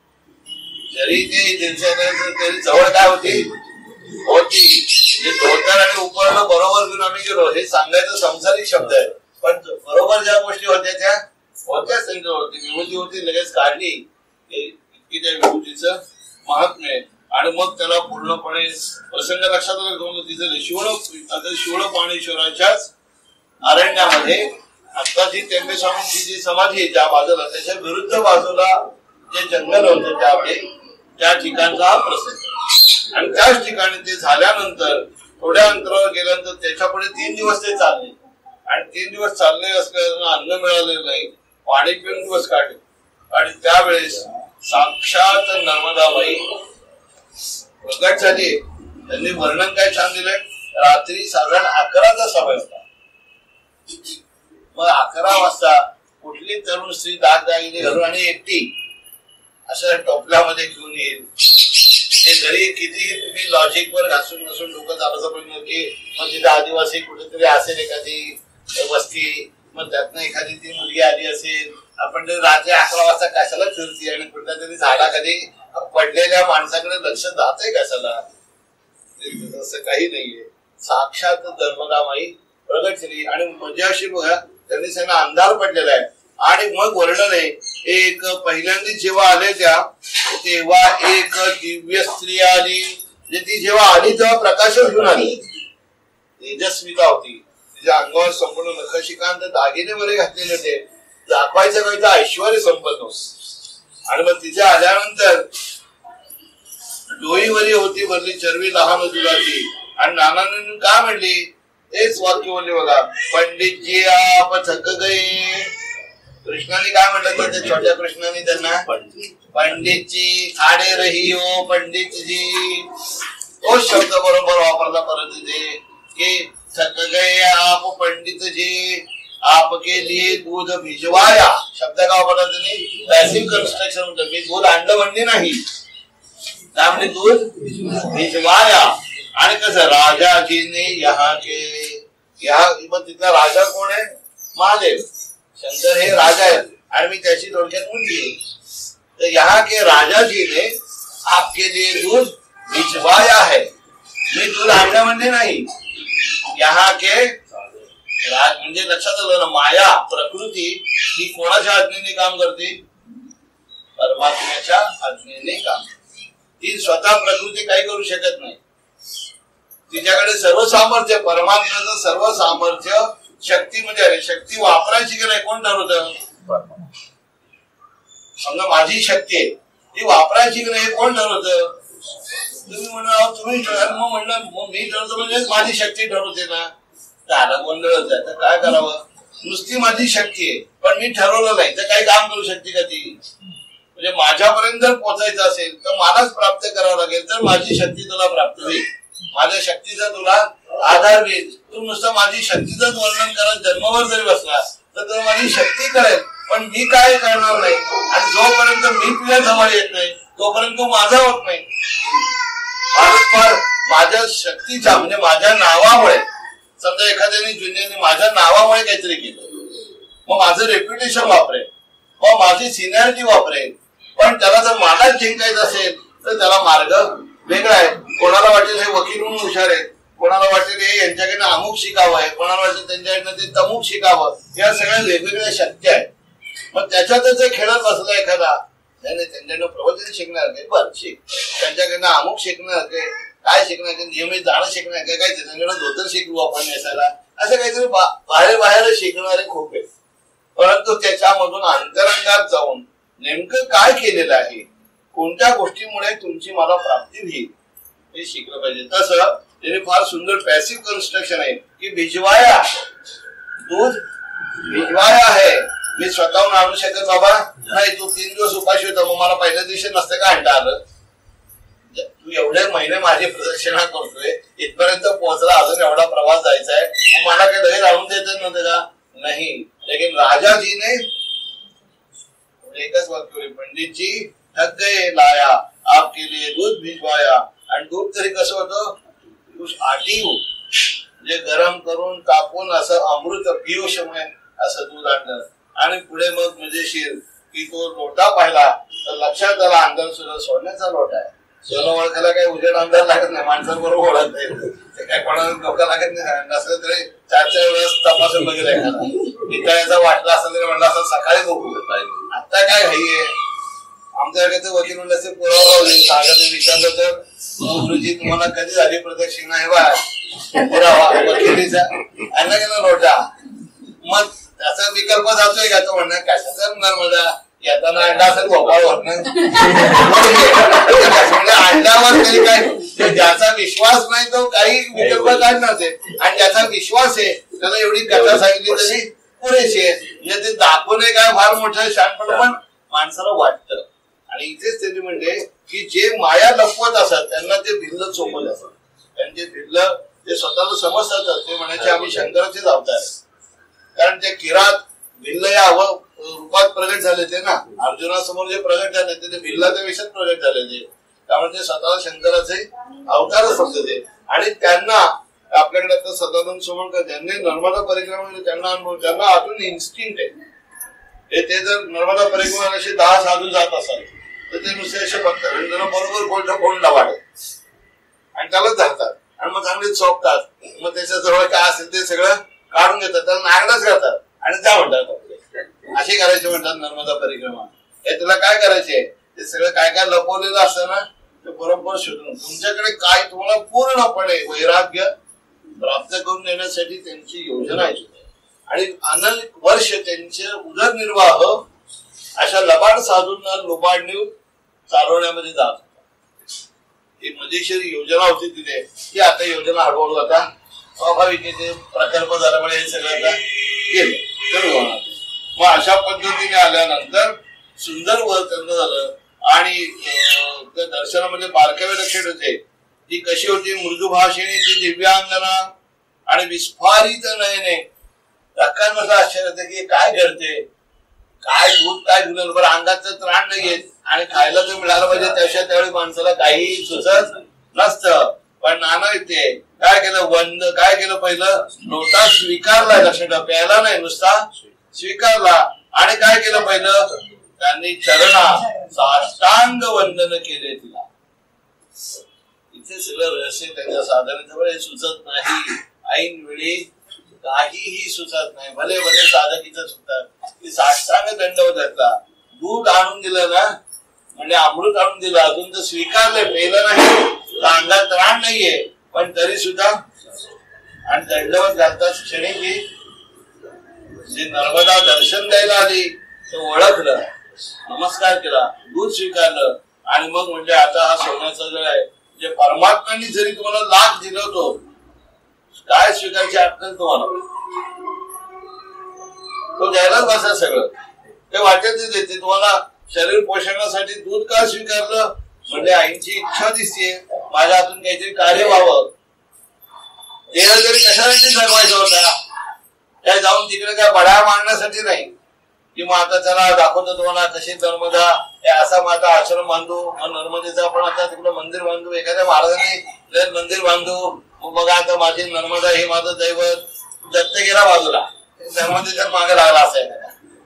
जरी ते तरी जवळ काय होती होती धोतर आणि उपरणं बरोबर घेऊन आम्ही गेलो. हे सांगायचं संसारिक शब्द आहे, पण बरोबर ज्या गोष्टी होत्या त्या होत्याच त्यांच्यावरती. विभूती होती लगेच काढली इतकी त्या विभूतीचं महात्म्य आहे. आणि मग त्याला पूर्णपणे प्रसंग लक्षात आला. तिचं शिवण शिवण पाणेश्वराच्याच अरण्यामध्ये आता जी टेंबे स्वामींची जी समाधी आहे त्या बाजूला, त्याच्या विरुद्ध बाजूला जे जंगल होतं त्यावेळी त्या ठिकाणचा हा प्रसंग. आणि त्याच ठिकाणी ते झाल्यानंतर थोड्या अंतरावर गेल्यानंतर त्याच्या पुढे तीन दिवस ते चालले आणि तीन दिवस चालले असल्यानं अन्न मिळालेलं नाही, पाणी पिऊन दिवस काढले. आणि त्यावेळेस साक्षात नर्मदाबाई प्रकट झाली. त्यांनी वर्णन काय छान दिलंय. रात्री साधारण अकराचा समय होता. मग अकरा वाजता कुठली तरुण स्त्री दाग दागिने घालून आणि एकटी अशा टोपल्यामध्ये घेऊन येईल. ते जरी किती तुम्ही लॉजिक वर घासून घासून डोकं चालवलं पण की मग तिथे आदिवासी कुठेतरी असेल एखादी वस्ती, मग त्यातनं एखादी ती मुलगी आली असेल. आपण रात्री अकरा वाजता कशाला फिरती आणि कुठल्या तरी झाडा कधी पडलेल्या माणसाकडे लक्ष जातंय कशाला. तसं काही नाहीये. साक्षात नर्मदाबाई प्रगट झाली आणि मजा अशी बघा त्यांनी सगळं अंधार पडलेला आहे. आणि मग वर्णन आहे एक पहिल्यांदा जेव्हा आले त्या तेव्हा एक दिव्य स्त्री आली. ती जेव्हा आली तेव्हा प्रकाश घेऊन आली. तेजस्विता होती. तिच्या अंगावर संपूर्ण नखशिकांत दागिने वगैरे घातलेले होते. दाखवायचं काही तर ऐश्वर संपन्न. आणि मग तिच्या आल्यानंतर डोईवरी होती भरली चरवी लहान दुधाची. आणि नानांनी काय म्हणली तेच वाक्य बोलले बघा. पंडितजी आप थक गए. कृष्णाने काय म्हटलं त्या छोट्या कृष्णाने त्यांना पंडितजी खाडे रही हो पंडितजी. तोच शब्द बरोबर वापरला परत तिथे की थक गए आप पंडित जी आपके लिए दूध भिजवाया. शब्द का वापरला त्यांनी पॅसिव्ह कन्स्ट्रक्शन होतं. मी दूध आणलं म्हणले नाही त्यामुळे दूध भिजवाया. आणि कसं राजाजीने यहाँ के यहाँ तिथला राजा कोण आहे महादेव. शंकर हे राजा आहेत आणि मी त्याची थोडक्यात मुलगी. तर यहाँ के राजाजी ने आपके लिए दूध भिजवाया है. मी दूध आणलं म्हणले नाही. यहाँ के राज म्हणजे लक्षात आलं ना माया प्रकृती ही कोणाच्या आज्ञेने काम करते परमात्म्याच्या आज्ञेने काम. ती स्वतः प्रकृती काही करू शकत नाही. तिच्याकडे सर्व सामर्थ्य परमात्म्याचं सर्व सामर्थ्य शक्ती म्हणजे अरे शक्ती वापरायची की नाही कोण ठरवतं. समजा माझी शक्ती आहे ती वापरायची की नाही कोण ठरवतं. तुम्ही म्हणा तुम्ही मग म्हणलं मग मी ठरवतो म्हणजे माझी शक्ती ठरवते ना. त्याला गोंधळ होत आहे. तर काय करावं. नुसती माझी शक्ती आहे पण मी ठरवलं नाही तर काही काम करू शकते का ती. म्हणजे माझ्यापर्यंत जर पोहोचायचं असेल तर मलाच प्राप्त करावं लागेल तर माझी शक्ती तुला प्राप्त होईल. माझ्या शक्तीचा तुला आधार घेईल. तू नुसतं माझी शक्तीचंच वर्णन करत जन्मावर जरी बसला तर तुला माझी शक्ती कळेल पण मी काय करणार नाही. आणि जोपर्यंत मी तुझ्या जवळ येत नाही तोपर्यंत तू माझा होत नाही. फार माझ्या शक्तीच्या म्हणजे माझ्या नावामुळे समजा एखाद्याने जुन्याने माझ्या नावामुळे काहीतरी केलं मग माझं रेप्युटेशन वापरेल मग माझी सिनियरिटी वापरेल. पण त्याला जर मलाच जिंकायचं असेल तर त्याला मार्ग वेगळा आहे. कोणाला वाटेल हे वकील म्हणून हुशार आहे. कोणाला वाटेल हे यांच्याकडनं अमुक शिकावं आहे. कोणाला वाटेल त्यांच्याकडनं ते तमुक शिकावं. या सगळ्या वेगवेगळ्या शक्ती आहेत. मग त्याच्यातच खेळत बसला एखादा नाही त्यांच्याकडनं प्रवचन शिकणार काय बरं शिक. त्यांच्याकडनं अमुक शिकणार काय काय शिकणार काय नियमित जाणं शिकणार काय काय त्यांच्याकडनं धोतर शिकू आपण नेसायला असं काहीतरी बाहेर बाहेर शिकणारे खूप आहे. परंतु त्याच्यामधून अंतरंगात जाऊन नेमकं काय केलेलं आहे कोणत्या गोष्टीमुळे तुमची मला प्राप्ती होईल हे शिकलं पाहिजे. तसं त्याने फार सुंदर पॅसिव्ह कन्स्ट्रक्शन आहे की भिजवाया दूध भिजवाया आहे. मी स्वतःहून आणू शकत बाबा नाही. तू तीन दिवस उपाशी होता मग मला पहिल्या दिवशी नसतं का आणता आलं. तू एवढे महिने माझी प्रदक्षिणा करतोय इथपर्यंत पोहोचला अजून एवढा प्रवास जायचा आहे मला काही दही आणून देत नव्हतं का नाही. लेकिन राजाजीने एकच वाक्य पंडितजी थक गए लाया आपके लिए दूध भिजवाया. आणि दूध तरी कसं होतं आटीव म्हणजे गरम करून कापून असं अमृत पियुषमय असं दूध आणलं. आणि पुढे मग मजेशीर की तो लोटा पाहिला तर लक्षात आला अंधार सुद्धा सोन्याचा लोटा आहे. सोनं ओळखायला काही उजेड अंधार लागत नाही. माणसांबरोबर ओळख नाही ते काय कोणाला डोका लागत नाही. नसलं तरी चार चार वेळेस तपासून बघेल एखादा पितळ्याचा वाटला असेल तरी म्हणलं असं सकाळी बघू. आता काय घाई आहे. आमच्याकडे वकील म्हणलं पुरावा सांगत विचारलं तर गुरुजी तुम्हाला कधी झाली प्रदक्षिणा हे बा पुरावा वकिलीचा आणला गेला लोटा. मग त्याचा विकल्प जातोय का तो म्हणणार कशाचा नर्मदा येताना अंडा असेल भोपाळवर म्हणजे अंड्यावर तरी काय ज्याचा विश्वास नाही तो काही विकल्प काढणार ते. आणि ज्याचा विश्वास आहे त्याला एवढी कथा सांगितली तरी पुरेशी आहे. म्हणजे ते दाखवणे काय फार मोठं शहाणपण पण माणसाला वाटतं. आणि इथेच त्यांनी म्हणजे की जे माया लपवत असतात त्यांना ते भिल्ल चोपत असतात. त्यांचे भिल्ल ते स्वतःला समजतात. ते म्हणायचे आम्ही शंकराचेच अवतार. कारण ते किरात भिल्ल या रूपात प्रगट झाले ते ना अर्जुनासमोर जे प्रगट झाले ते भिल्लाच्या विषयात प्रगट झाले ते. त्यामुळे ते स्वतःला शंकराचे अवतारच फक्त ते. आणि त्यांना आपल्याकडे आता सदानंद सोमणकर ज्यांनी नर्मदा परिक्रमा त्यांना अनुभव त्यांना आतून इन्स्टिंक्ट आहे. ते जर नर्मदा परिक्रमाला असे दहा साधू जात असाल तर ते नुसते असे बघतात आणि त्यांना बरोबर कोणत्या कोणला वाटत आणि त्यालाच धरतात आणि मग चांगले चोपतात. मग त्याच्या जवळ काय असेल ते सगळं काढून घेतात त्याला नागडाच घालतात आणि त्या म्हणतात अशी करायची म्हणतात नर्मदा परिक्रमा. हे तुला काय करायचे, ते सगळं काय काय लपवलेलं असतं ना ते बरोबर शोधून तुमच्याकडे काय तुम्हाला पूर्णपणे वैराग्य प्राप्त करून देण्यासाठी त्यांची योजना आहे. आणि अनेक वर्ष त्यांचे उदरनिर्वाह अशा लबाड साधूंना लुबाडणी चालवण्यामध्ये जात होता. ही मजेशीर योजना होती तिथे, ती आता योजना हळूहळू आता स्वाभाविक ते प्रकल्प झाल्यामुळे हे सगळं आता गेलं तर होणार. मग अशा पद्धतीने आल्यानंतर सुंदर वर त्यांना झालं. आणि त्या दर्शनामध्ये बारकावे लक्षात होते ती कशी होती, मृदू भाषेने ती दिव्यांगना आणि विस्फारित नयने. धक्कांमध्ये आश्चर्य होते की काय घडते, काय दूध काय दिलं बरं, अंगाचं त्राण नाही येत आणि खायला तर मिळालं पाहिजे त्याच्या त्यावेळी माणसाला काही सुचत नसतं. पण नाना येते काय केलं, वंद काय केलं, पहिलं नोटा स्वीकारला, लक्षात प्यायला नाही नुसता स्वीकारला. आणि काय केलं पहिलं, त्यांनी चरणा साष्टांग वंदन केले तिला. इथे सगळं रहस्य त्यांच्या साधनेचं हे सुचत नाही, ऐन वेळी काहीही सुचत नाही. भले भले साधकीचं सुचतात की साष्टांग दंडवत घातला, दूध आणून दिलं ना म्हणजे अमृत आणून दिलं, अजून तर स्वीकारले, पेलं नाही, अंगात त्राण नाहीये पण तरी सुद्धा. आणि दंडवत घालताच क्षणी की जी नर्मदा दर्शन द्यायला आली ते ओळखलं, नमस्कार केला, दूध स्वीकारलं. आणि मग म्हणजे आता हा सोन्याचा जळ आहे, जे परमात्म्यांनी जरी तुम्हाला लाख दिलं होतो काय स्वीकारायची अक्कल तुम्हाला, तो द्यायलाच बसा सगळं. ते वाटेल ते देते तुम्हाला. शरीर पोषणासाठी दूध का स्वीकारलं म्हणजे आईची इच्छा दिसते माझ्या हातून काहीतरी कार्य व्हावं. देह जरी कशासाठी जगवायचा होता, काय जाऊन तिकडे काय बडा मारण्यासाठी नाही की मग आता त्याला दाखवतो तुम्हाला कशी नर्मदा असा मग आता आश्रम बांधू, नर्मदेचं आपण आता तिकडे मंदिर बांधू, एखाद्या महाराजांनी मंदिर बांधू, मग बघा आता माझी नर्मदा हे माझं दैवत. दत्त गेला बाजूला, नर्मदेच्या मागे लागला असायला.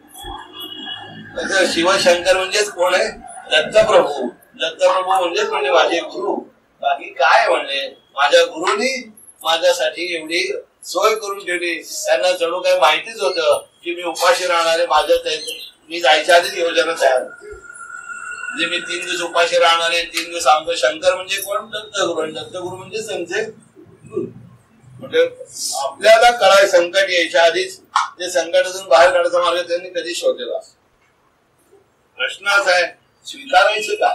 शिवशंकर म्हणजेच कोण आहे, दत्तप्रभू. दत्तप्रभू म्हणजेच म्हणजे माझे गुरु. बाकी काय म्हणले, माझ्या गुरुनी माझ्यासाठी एवढी सोय करून ठेवली. त्यांना जणू काही माहितीच होतं की मी उपाशी राहणारे, माझ्या मी जायच्या आधीच योजना तयार म्हणजे मी तीन दिवस उपाशी राहणारे, तीन दिवस आमचं. शंकर म्हणजे कोण, दत्तगुरु. आणि दत्तगुरु म्हणजे त्यांचे गुरु. म्हणजे आपल्याला कळाय संकट यायच्या आधीच ते संकटातून बाहेर काढायचा मार्ग त्यांनी कधी शोधलेला असतो. प्रश्न असा आहे स्वीकारायचं का,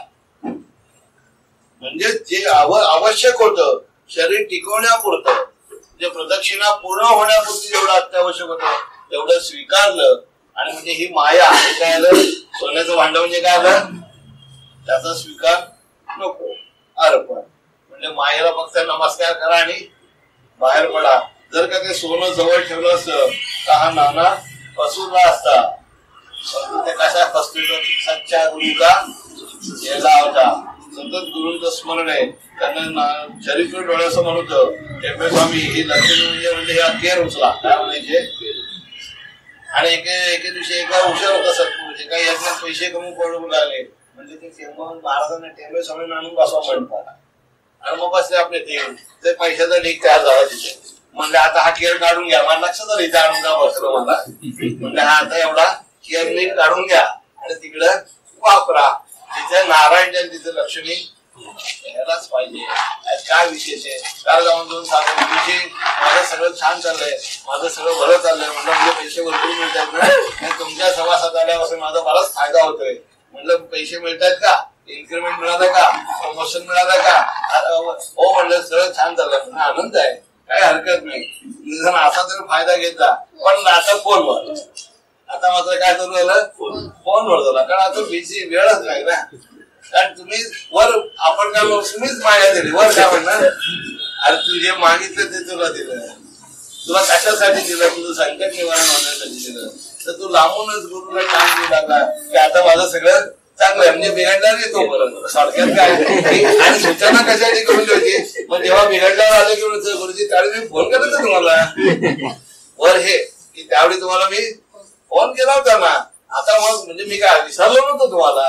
म्हणजे जे आवश्यक होतं शरीर टिकवण्यापुरतं, जे प्रदक्षिणा पूर्ण होण्यापुरती जेवढं अत्यावश्यक होतं तेवढं स्वीकारलं. आणि म्हणजे ही माया, हे काय आलं, सोन्याचं भांड म्हणजे काय आलं, त्याचा स्वीकार नको, अर्पण. म्हणजे मायेला फक्त नमस्कार करा आणि बाहेर पडा. जर का ते सोनं जवळ ठेवलं असतं तर हा नाना फसुरला असता. ते कशा फसतो, सच्चा गुरु का याला होता. सतत गुरुंचं स्मरण आहे. त्यांना चरित्र डोळ्यासमोर होतं, टेंबे स्वामी ही लक्ष्मी म्हणजे म्हणजे हे अखेर उचला काय म्हणायचे. आणि एके एके दिवशी एका हुशार होता सत्पुरुष, एका यज्ञात पैसे कमी पडू लागले म्हणजे ते टेंबे महाराजांना टेंबे स्वामी आणून बसवा म्हणतात. आणि मग बसले आपले ते पैशाचा ढीक तयार झाला तिथे. म्हणजे आता हा केअर काढून घ्या, मला लक्षात आलं इथे आणून का बसलो मला. म्हणजे हा आता एवढा केअर नीट काढून घ्या आणि तिकडं वापरा. तिथे नारायण आणि तिथे लक्ष्मी यायलाच पाहिजे. काय विशेष आहे, कारण जाऊन दोन सांगून माझं सगळं छान चाललंय, माझं सगळं बरं चाललंय. म्हणलं म्हणजे पैसे भरपूर मिळतात ना, तुमच्या सभासद आल्यापासून माझा बराच फायदा होतोय. म्हणलं पैसे मिळतात का, इन्क्रीमेंट मिळालं का, प्रमोशन मिळालं का, हो म्हणलं सगळं छान चाललंय. आनंद आहे, काही हरकत नाही. निदान असा तरी फायदा घेतला. पण आता फोनवर, आता मात्र काय चालू झालं, फोनवर झाला. कारण आता बिझी वेळच नाही ना. कारण तुम्ही वर आपण काय तुम्हीच माया दिली, वर काय म्हणणार, अरे तू जे मागितलं ते तुला दिलं, तुला कशासाठी दिलं, तुझं संकट निवारण होण्यासाठी दिलं. तर तू लांबूनच गुरुला काम देऊ लागला की आता माझं सगळं चांगलं आहे. म्हणजे बिघडणार नाही तोपर्यंत थोडक्यात काय. आणि सूचना कशासाठी करून द्यायची, मग जेव्हा बिघडल्यावर आलं की गुरुजी त्यावेळी मी फोन केला होता तुम्हाला वर हे की त्यावेळी तुम्हाला मी फोन केला होता ना. आता मग म्हणजे मी काय विसरलो नव्हतो तुम्हाला.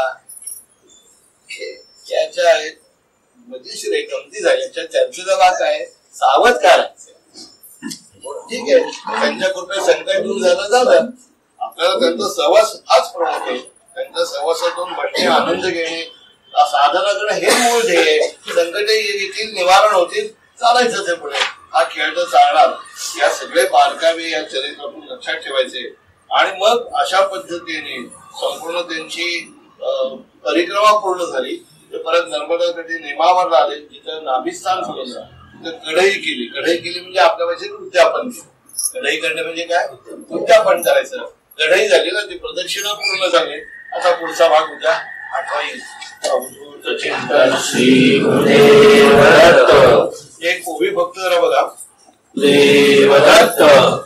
याच्या मजेशीर आहे, गमती झाली. याच्या चर्चेचा भाग आहे सावध करायचं. ठीक आहे, त्यांच्या कृपे संकट दूर झालं झालं. आपल्याला त्यांचा सहवास हाच प्रमुख आहे. त्यांच्या सहवासातून बसणे, आनंद घेणे, साधना करणं हे मूळ ध्येय. संकटे येतील, निवारण होतील, चालायचं ते पुढे. हा खेळ तर चालणार. या सगळे बारकावे या चरित्रातून लक्षात ठेवायचे आणि मग अशा पद्धतीने संपूर्ण त्यांची परिक्रमा पूर्ण झाली. ते परत नर्मदा नदी नेमावरला आले, तिथं नाभिस्थान फुलवलं, तिथं कढई केली. कढई केली म्हणजे आपल्या भाषेत उद्यापन केलं. कढई करणे म्हणजे काय? उद्यापन करायचं. कढई झाली ना, ती प्रदक्षिणा पूर्ण झाली. आता पुढचा भाग उद्या आठवा येईल. चिंतन श्री गुरुदेव दत्त. एक ओवी भक्त जरा बघा. देवदत्त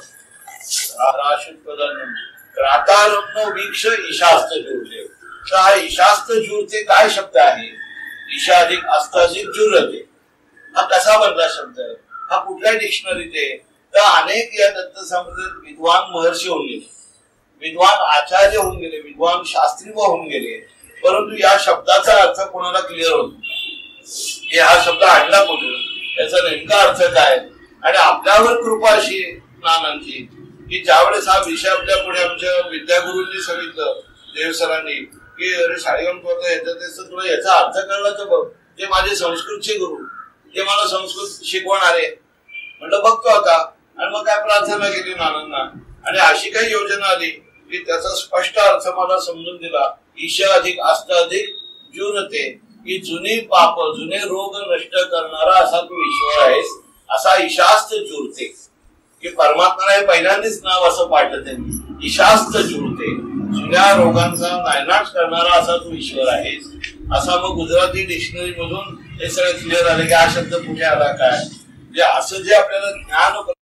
वीक्ष ईशास्त जुळते. हा ईशास्त जुळते काय शब्द आहे? ईशा अधिक आस्ताधिक जुळते. हा कसा बनला शब्द? हा कुठल्या डिक्शनरीत आहे? तर अनेक या दत्त संप्रदायात विद्वान महर्षी होऊन गेले, विद्वान आचार्य होऊन गेले, विद्वान शास्त्री होऊन गेले, परंतु या शब्दाचा अर्थ कोणाला क्लिअर होत की हा शब्द आणला कुठून, याचा नेमका अर्थ काय. आणि आपल्यावर कृपा अशी नानांची की ज्यावेळेस हा विषय आपल्या पुढे आमच्या विद्यागुरूंनी सांगितलं, देवसरांनी, की अरे शाळेवरून येतं तुला याचा अर्थ कळला बघ. ते माझे संस्कृतचे गुरु, ते मला संस्कृत शिकवणारे. म्हटलं बघतो आता. आणि मग काय प्रार्थना केली नानांना आणि अशी काही योजना आली की त्याचा स्पष्ट अर्थ मला समजून दिला. ईशा अधिक आस्था अधिक जुरते, की जुनी पाप, जुने रोग नष्ट करणारा असा तू ईश्वर आहेस, असा ईशास्त जुळते. की परमात्मा हे पहिल्यांदाच नाव असं पाठत आहे, ईशास्त जुळते, जुन्या रोगांचा नायनाट करणारा असा तू ईश्वर आहेस. असा मग गुजराती डिक्शनरी मधून हे सगळं क्लिअर आलं की हा शब्द कुठे आला काय. म्हणजे असं जे आपल्याला ज्ञान